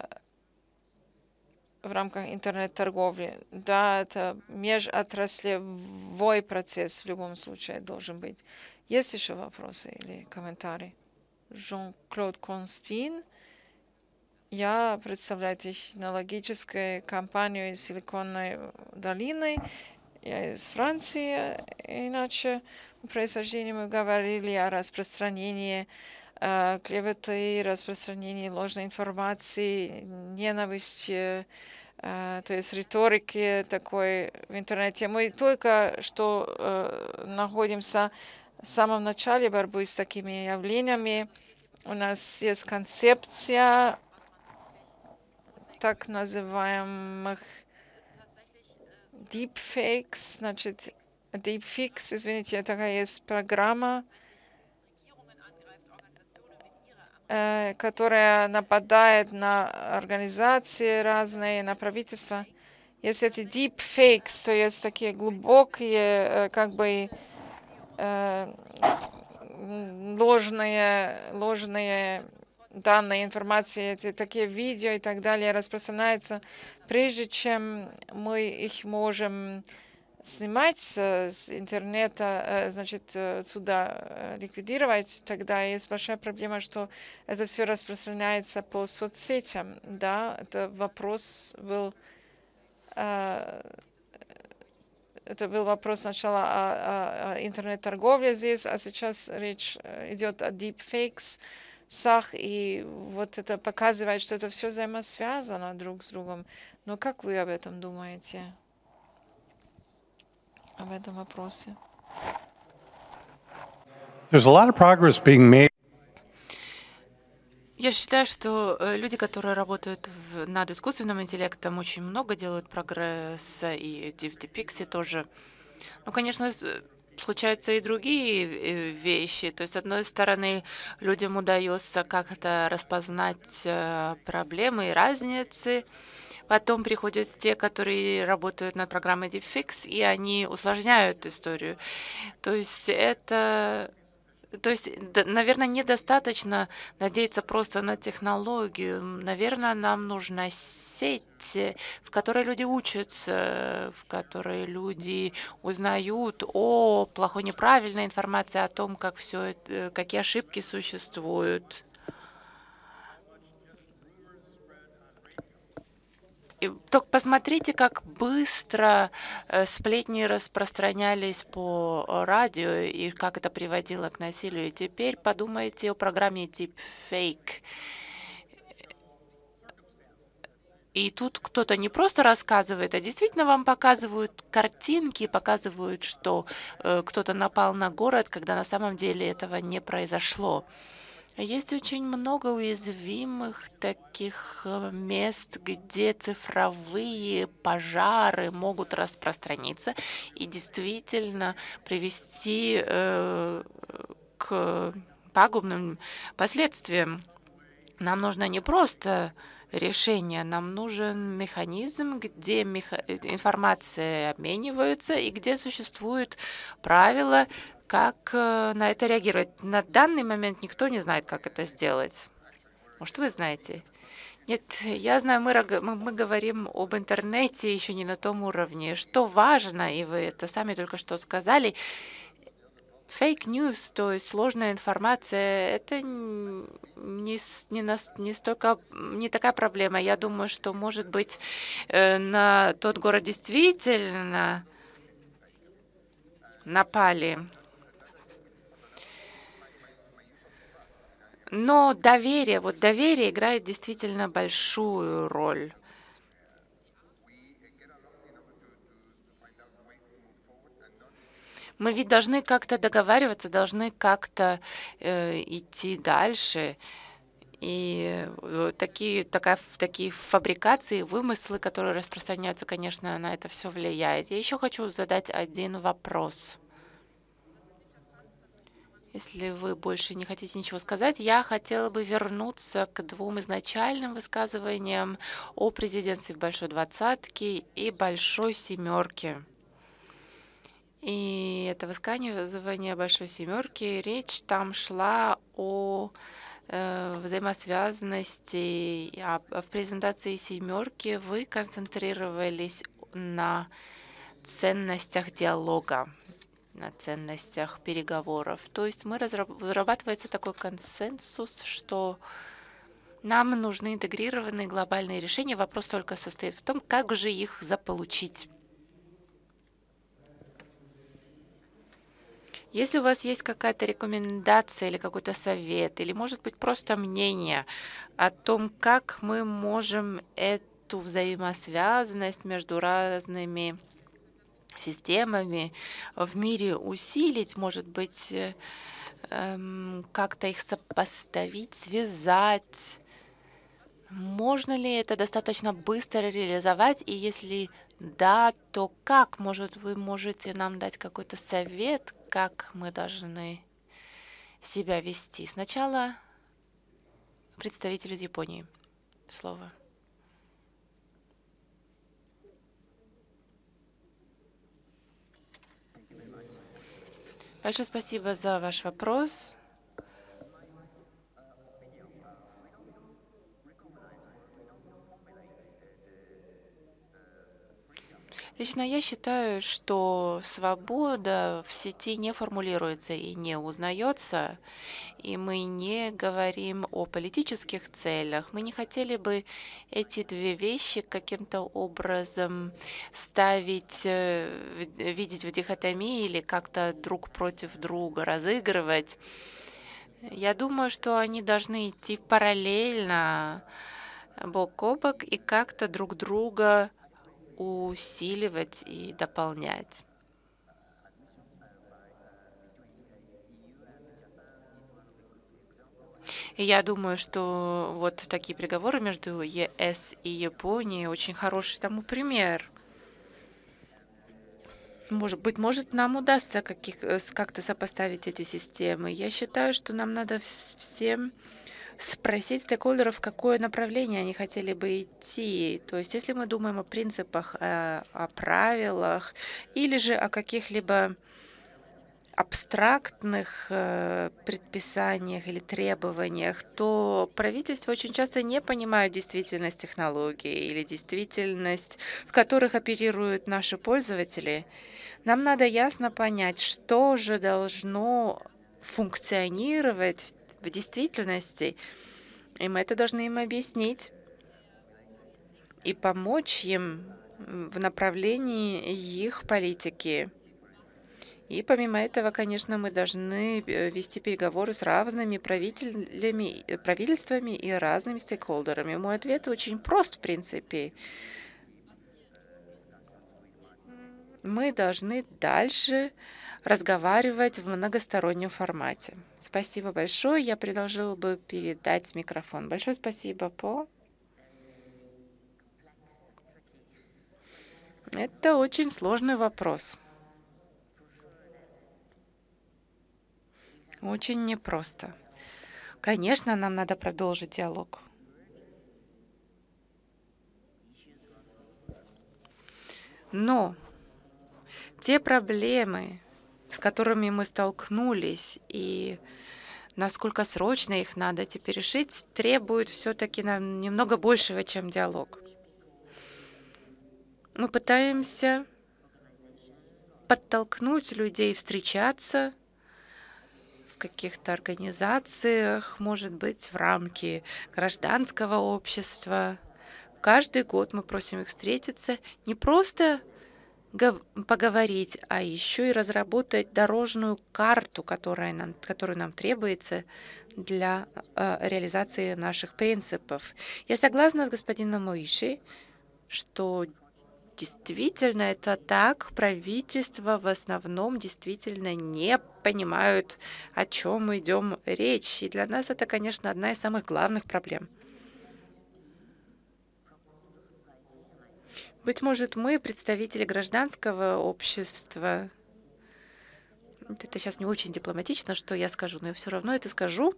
рамках интернет-торговли. Да, это межотраслевой процесс в любом случае должен быть. Есть еще вопросы или комментарии? Жан-Клод Констин. Я представляю технологическую компанию из Силиконовой долины. Я из Франции. Иначе в происхождении мы говорили о распространении э, клеветы, распространении ложной информации, ненависти, э, то есть риторики такой в интернете. Мы только что э, находимся в самом начале борьбы с такими явлениями. У нас есть концепция так называемых deepfakes, значит, deepfakes, извините, такая есть программа, э, которая нападает на организации разные, на правительства. Если эти deepfakes, то есть такие глубокие, э, как бы, э, ложные, ложные данные, информации, эти такие видео и так далее распространяются, прежде чем мы их можем снимать с интернета, значит, сюда ликвидировать, тогда есть большая проблема, что это все распространяется по соцсетям. Да, это вопрос был, это был вопрос сначала о, о, о интернет-торговле здесь, а сейчас речь идет о deepfakes, и вот это показывает, что это все взаимосвязано друг с другом. Но как вы об этом думаете? Об этом вопросе? There's a lot of progress being made. Я считаю, что люди, которые работают в, над искусственным интеллектом, очень много делают прогресса, и в DeepFix тоже. Ну, конечно, случаются и другие вещи. То есть, с одной стороны, людям удается как-то распознать проблемы и разницы. Потом приходят те, которые работают над программой DeepFix, и они усложняют историю. То есть это То есть, д- наверное, недостаточно надеяться просто на технологию. Наверное, нам нужна сеть, э, в которой люди учатся, в которой люди узнают о плохой, неправильной информации, о том, как все это, какие ошибки существуют. И только посмотрите, как быстро э, сплетни распространялись по э, радио и как это приводило к насилию. И теперь подумайте о программе Deepfake. И тут кто-то не просто рассказывает, а действительно вам показывают картинки, показывают, что э, кто-то напал на город, когда на самом деле этого не произошло. Есть очень много уязвимых таких э, мест, где цифровые пожары могут распространиться и действительно привести э, к пагубным последствиям. Нам нужно не просто решение, нам нужен механизм, где меха- э, информация обменивается и где существуют правила, как э, на это реагировать. На данный момент никто не знает, как это сделать. Может, вы знаете? Нет, я знаю, мы, рог- мы, мы говорим об интернете еще не на том уровне. Что важно, и вы это сами только что сказали, fake news, то есть сложная информация, это н- не, с- не, нас- не столько, не такая проблема. Я думаю, что, может быть, э, на тот город действительно напали. Но доверие, вот доверие играет действительно большую роль. Мы ведь должны как-то договариваться, должны как-то э, идти дальше. И э, такие, такая, ф- такие фабрикации, вымыслы, которые распространяются, конечно, на это все влияет. Я еще хочу задать один вопрос. Если вы больше не хотите ничего сказать, я хотела бы вернуться к двум изначальным высказываниям о президентстве Большой Двадцатки и Большой Семерки. И это высказывание Большой Семерки, речь там шла о э, взаимосвязанности. А в презентации Семерки вы концентрировались на ценностях диалога, на ценностях переговоров. То есть мы разраб- вырабатывается такой консенсус, что нам нужны интегрированные глобальные решения. Вопрос только состоит в том, как же их заполучить. Если у вас есть какая-то рекомендация или какой-то совет, или, может быть, просто мнение о том, как мы можем эту взаимосвязанность между разными системами в мире усилить, может быть, э, эм, как-то их сопоставить, связать. Можно ли это достаточно быстро реализовать? И если да, то как? Может, вы можете нам дать какой-то совет, как мы должны себя вести? Сначала представитель из Японии. Слово. Большое спасибо за ваш вопрос. Лично я считаю, что свобода в сети не формулируется и не узнается, и мы не говорим о политических целях. Мы не хотели бы эти две вещи каким-то образом ставить, э, в- видеть в дихотомии или как-то друг против друга разыгрывать. Я думаю, что они должны идти параллельно, бок о бок, и как-то друг друга усиливать и дополнять. И я думаю, что вот такие переговоры между Е С и Японией очень хороший тому пример. Может быть, может, нам удастся каких, э, с- как-то сопоставить эти системы. Я считаю, что нам надо вс- всем спросить стейкхолдеров, в какое направление они хотели бы идти. То есть, если мы думаем о принципах, э, о правилах или же о каких-либо абстрактных э, предписаниях или требованиях, то правительства очень часто не понимают действительность технологий или действительность, в которых оперируют наши пользователи. Нам надо ясно понять, что же должно функционировать в действительности, и мы это должны им объяснить и помочь им в направлении их политики. И помимо этого, конечно, мы должны вести переговоры с разными правителями, правительствами и разными стейкхолдерами. Мой ответ очень прост, в принципе. Мы должны дальше разговаривать в многостороннем формате. Спасибо большое. Я предложила бы передать микрофон. Большое спасибо, По. Это очень сложный вопрос. Очень непросто. Конечно, нам надо продолжить диалог. Но те проблемы, с которыми мы столкнулись, и насколько срочно их надо теперь решить, требуют все-таки немного большего, чем диалог. Мы пытаемся подтолкнуть людей встречаться в каких-то организациях, может быть, в рамке гражданского общества. Каждый год мы просим их встретиться, не просто поговорить, а еще и разработать дорожную карту, которая нам, которую нам требуется для э, реализации наших принципов. Я согласна с господином Моиши, что действительно это так. Правительства в основном действительно не понимают, о чем идем речь. И для нас это, конечно, одна из самых главных проблем. Быть может, мы, представители гражданского общества, это сейчас не очень дипломатично, что я скажу, но я все равно это скажу.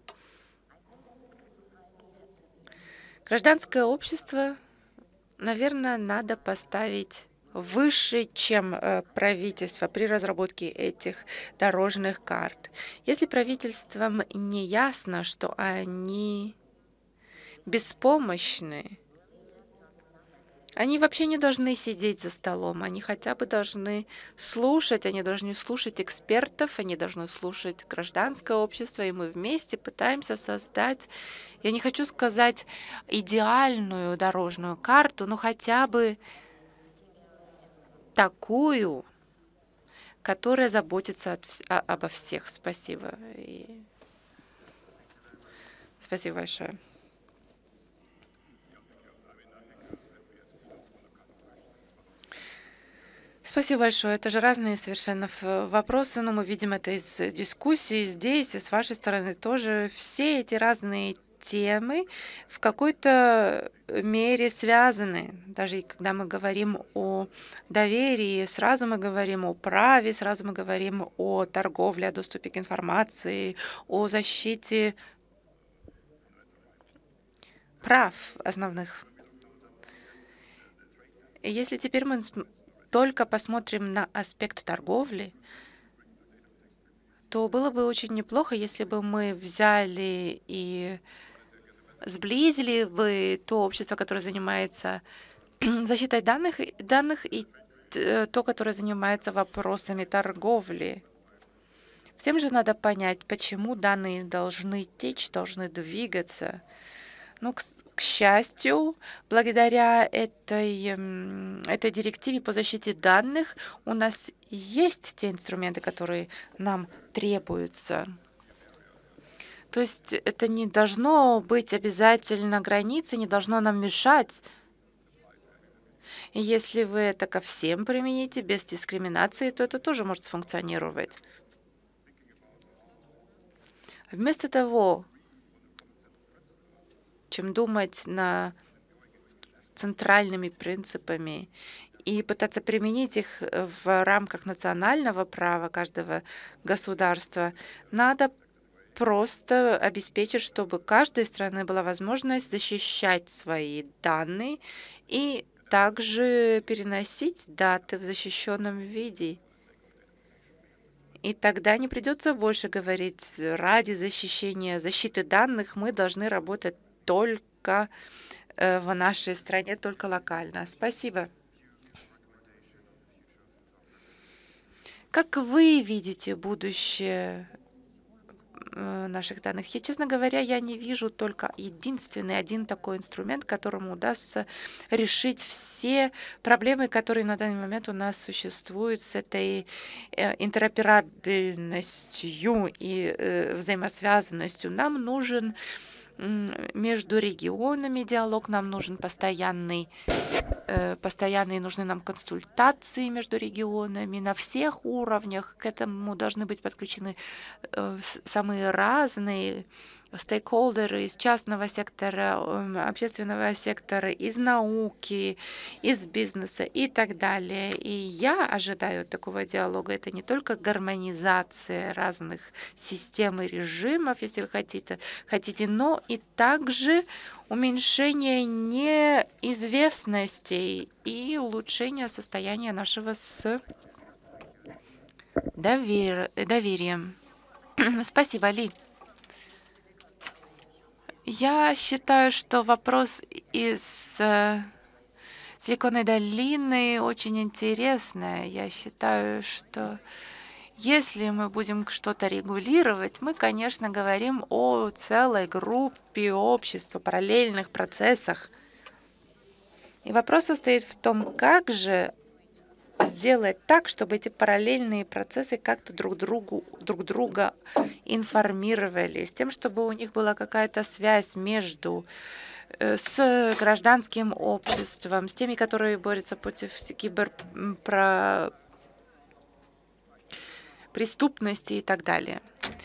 Гражданское общество, наверное, надо поставить выше, чем э, правительство при разработке этих дорожных карт. Если правительствам не ясно, что они беспомощны, они вообще не должны сидеть за столом, они хотя бы должны слушать, они должны слушать экспертов, они должны слушать гражданское общество, и мы вместе пытаемся создать, я не хочу сказать идеальную дорожную карту, но хотя бы такую, которая заботится от, о, обо всех. Спасибо. И... Спасибо большое. Спасибо большое. Это же разные совершенно вопросы, но мы видим это из дискуссии здесь, и с вашей стороны тоже. Все эти разные темы в какой-то мере связаны. Даже когда мы говорим о доверии, сразу мы говорим о праве, сразу мы говорим о торговле, о доступе к информации, о защите прав основных. И если теперь мы только посмотрим на аспект торговли, то было бы очень неплохо, если бы мы взяли и сблизили бы то общество, которое занимается защитой данных, данных и то, которое занимается вопросами торговли. Всем же надо понять, почему данные должны течь, должны двигаться. Ну, к, к счастью, благодаря этой, этой директиве по защите данных у нас есть те инструменты, которые нам требуются. То есть это не должно быть обязательно границей, не должно нам мешать. И если вы это ко всем примените без дискриминации, то это тоже может функционировать. Вместо того, чем думать над центральными принципами и пытаться применить их в рамках национального права каждого государства, надо просто обеспечить, чтобы у каждой страны была возможность защищать свои данные и также переносить даты в защищенном виде. И тогда не придется больше говорить, ради защищения защиты данных мы должны работать только э, в нашей стране, только локально. Спасибо. Как вы видите будущее э, наших данных? Я, честно говоря, я не вижу только единственный один такой инструмент, которому удастся решить все проблемы, которые на данный момент у нас существуют с этой э, интероперабельностью и э, взаимосвязанностью. Нам нужен м, между регионами диалог, нам нужен постоянный э, постоянные нужны нам консультации между регионами на всех уровнях. К этому должны быть подключены э, с- самые разные стейкхолдеры из частного сектора, эм, общественного сектора, из науки, из бизнеса и так далее. И я ожидаю от такого диалога. Это не только гармонизация разных систем и режимов, если вы хотите, хотите, но и также уменьшение неизвестностей и улучшение состояния нашего с довер- доверием. Спасибо, Ли. Я считаю, что вопрос из э, Силиконовой долины очень интересный. Я считаю, что если мы будем что-то регулировать, мы, конечно, говорим о целой группе общества, параллельных процессах. И вопрос состоит в том, как же сделать так, чтобы эти параллельные процессы как-то друг другу, друг друга информировали, с тем, чтобы у них была какая-то связь между э, с гражданским обществом, с теми, которые борются против киберпреступности и так далее.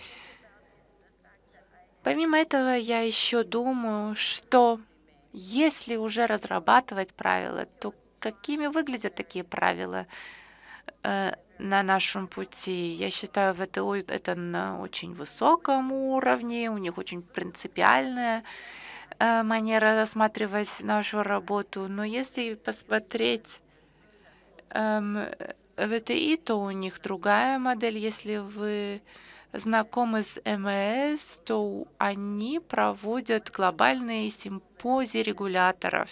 Помимо этого, я еще думаю, что если уже разрабатывать правила, то какими выглядят такие правила э, на нашем пути? Я считаю, в ВТО это на очень высоком уровне, у них очень принципиальная э, манера рассматривать нашу работу. Но если посмотреть эм, ВТИ, то у них другая модель. Если вы знакомы с МС, то они проводят глобальные симпозии регуляторов.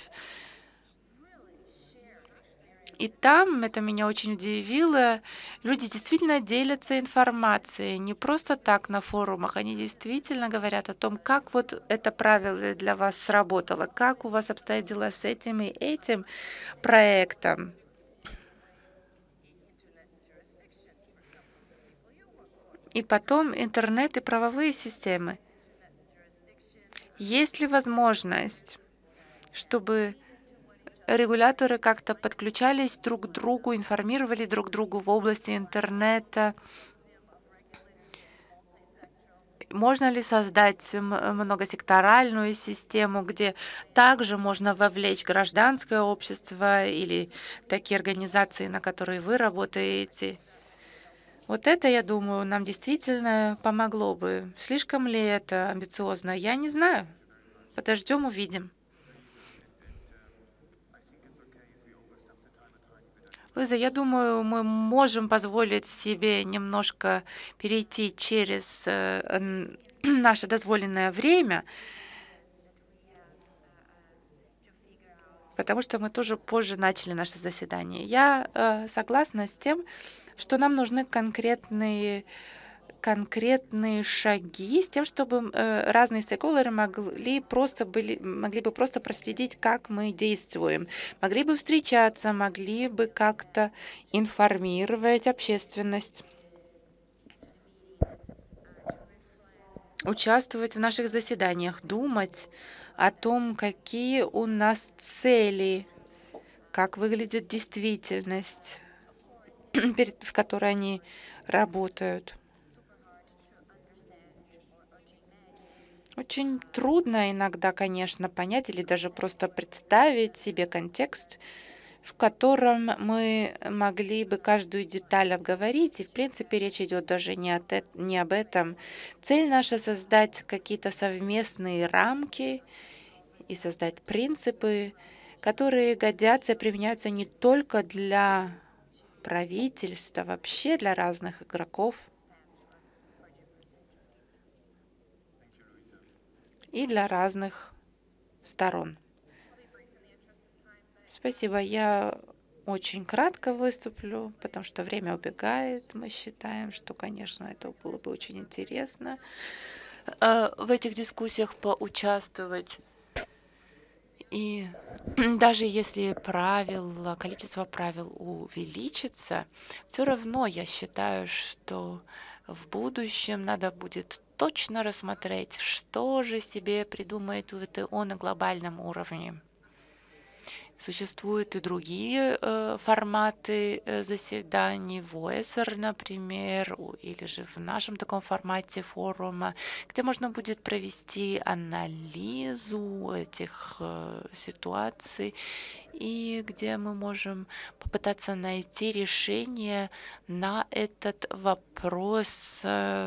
И там, это меня очень удивило, люди действительно делятся информацией, не просто так на форумах, они действительно говорят о том, как вот это правило для вас сработало, как у вас обстоят дела с этим и этим проектом. И потом интернет и правовые системы. Есть ли возможность, чтобы регуляторы как-то подключались друг к другу, информировали друг другу в области интернета? Можно ли создать м- многосекторальную систему, где также можно вовлечь гражданское общество или такие организации, на которые вы работаете? Вот это, я думаю, нам действительно помогло бы. Слишком ли это амбициозно? Я не знаю. Подождем, увидим. Луиза, я думаю, мы можем позволить себе немножко перейти через э, н- наше дозволенное время, потому что мы тоже позже начали наше заседание. Я э, согласна с тем, что нам нужны конкретные конкретные шаги с тем, чтобы э, разные стейкхолдеры могли просто были, могли бы просто проследить, как мы действуем, могли бы встречаться, могли бы как-то информировать общественность, участвовать в наших заседаниях, думать о том, какие у нас цели, как выглядит действительность, перед- в которой они работают. Очень трудно иногда, конечно, понять или даже просто представить себе контекст, в котором мы могли бы каждую деталь обговорить. И, в принципе, речь идет даже не, от, эт- не об этом. Цель наша — создать какие-то совместные рамки и создать принципы, которые годятся и применяются не только для правительства, вообще для разных игроков. и для разных сторон. Спасибо. Я очень кратко выступлю, потому что время убегает. Мы считаем, что, конечно, это было бы очень интересно э, в этих дискуссиях поучаствовать. И даже если правила, количество правил увеличится, все равно я считаю, что в будущем надо будет точно рассмотреть, что же себе придумает ВТО на глобальном уровне. Существуют и другие э, форматы э, заседаний, в ОЭСР, например, у- или же в нашем таком формате форума, где можно будет провести анализу этих э, ситуаций и где мы можем попытаться найти решение на этот вопрос э,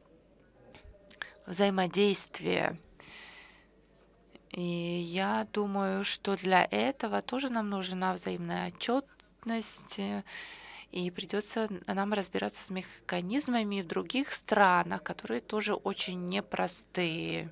взаимодействия. И я думаю, что для этого тоже нам нужна взаимная отчетность, э, и придется нам разбираться с механизмами в других странах, которые тоже очень непростые.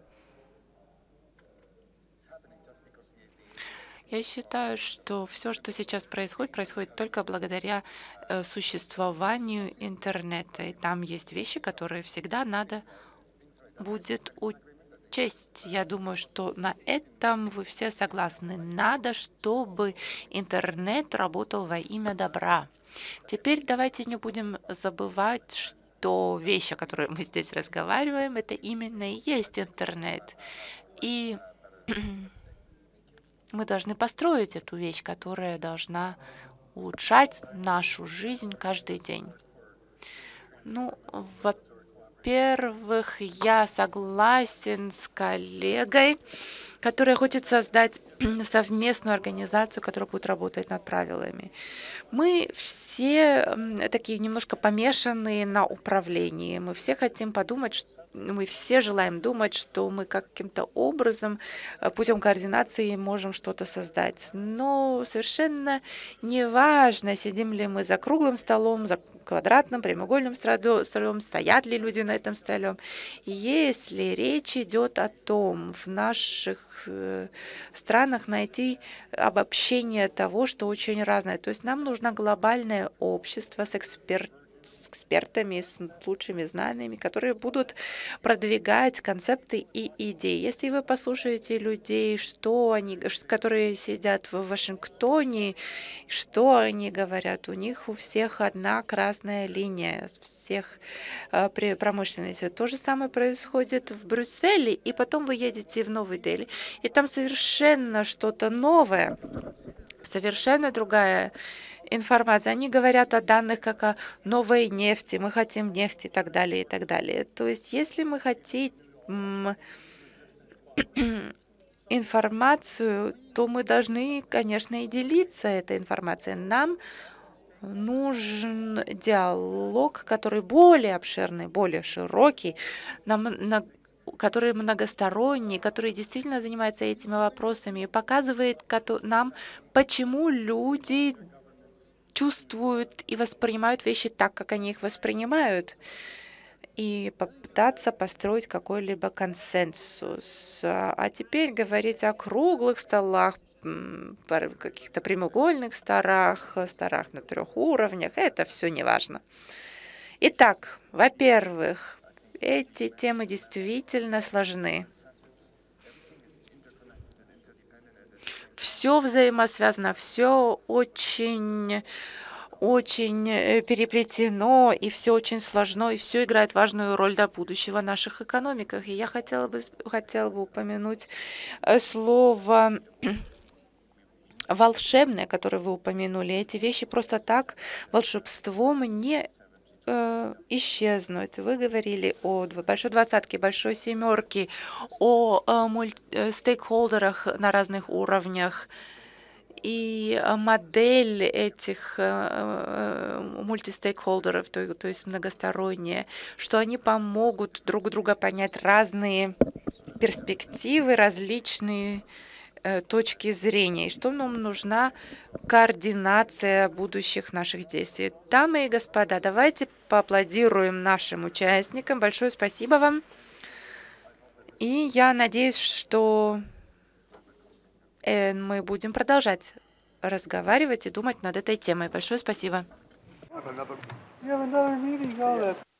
Я считаю, что все, что сейчас происходит, происходит только благодаря э, существованию интернета. И там есть вещи, которые всегда надо будет учесть. Я думаю, что на этом вы все согласны. Надо, чтобы интернет работал во имя добра. Теперь давайте не будем забывать, что вещи, о которых мы здесь разговариваем, это именно и есть интернет. И мы должны построить эту вещь, которая должна улучшать нашу жизнь каждый день. Ну, во-первых, я согласен с коллегой, который хочет создать совместную организацию, которая будет работать над правилами. Мы все м, такие немножко помешанные на управлении. Мы все хотим подумать, что мы все желаем думать, что мы каким-то образом э, путем координации можем что-то создать. Но совершенно не важно, сидим ли мы за круглым столом, за квадратным, прямоугольным страдо- столом, стоят ли люди на этом столе. Если речь идет о том, в наших э, странах найти обобщение того, что очень разное. То есть нам нужно глобальное общество с экспертами, с экспертами, с лучшими знаниями, которые будут продвигать концепты и идеи. Если вы послушаете людей, что они, ш- которые сидят в Вашингтоне, что они говорят, у них у всех одна красная линия, с всех э, при- промышленности. То же самое происходит в Брюсселе, и потом вы едете в Новый Дели, и там совершенно что-то новое, совершенно другая информация. Они говорят о данных как о новой нефти, мы хотим нефти и так далее, и так далее. То есть, если мы хотим м, информацию, то мы должны, конечно, и делиться этой информацией. Нам нужен диалог, который более обширный, более широкий, нам, на- который многосторонний, который действительно занимается этими вопросами и показывает кото- нам, почему люди чувствуют и воспринимают вещи так, как они их воспринимают, и попытаться построить какой-либо консенсус. А а теперь говорить о круглых столах, м, пар- каких-то прямоугольных столах, э, столах на трех уровнях, это все не важно. Итак, во-первых, эти темы действительно сложны. Все взаимосвязано, все очень очень э, переплетено, и все очень сложно, и все играет важную роль для будущего в наших экономиках. И я хотела бы, с- хотела бы упомянуть э, слово волшебное, которое вы упомянули. Эти вещи просто так волшебством не э, исчезнуть. Вы говорили о дв- большой двадцатке, большой семерке, о э, муль- э, стейкхолдерах на разных уровнях. И э, модель этих э, э, мультистейкхолдеров, то, то есть многосторонняя, что они помогут друг друга понять разные перспективы, различные э, точки зрения, и что нам нужна координация будущих наших действий. Дамы и господа, давайте поаплодируем нашим участникам. Большое спасибо вам. И я надеюсь, что э, мы будем продолжать разговаривать и думать над этой темой. Большое спасибо.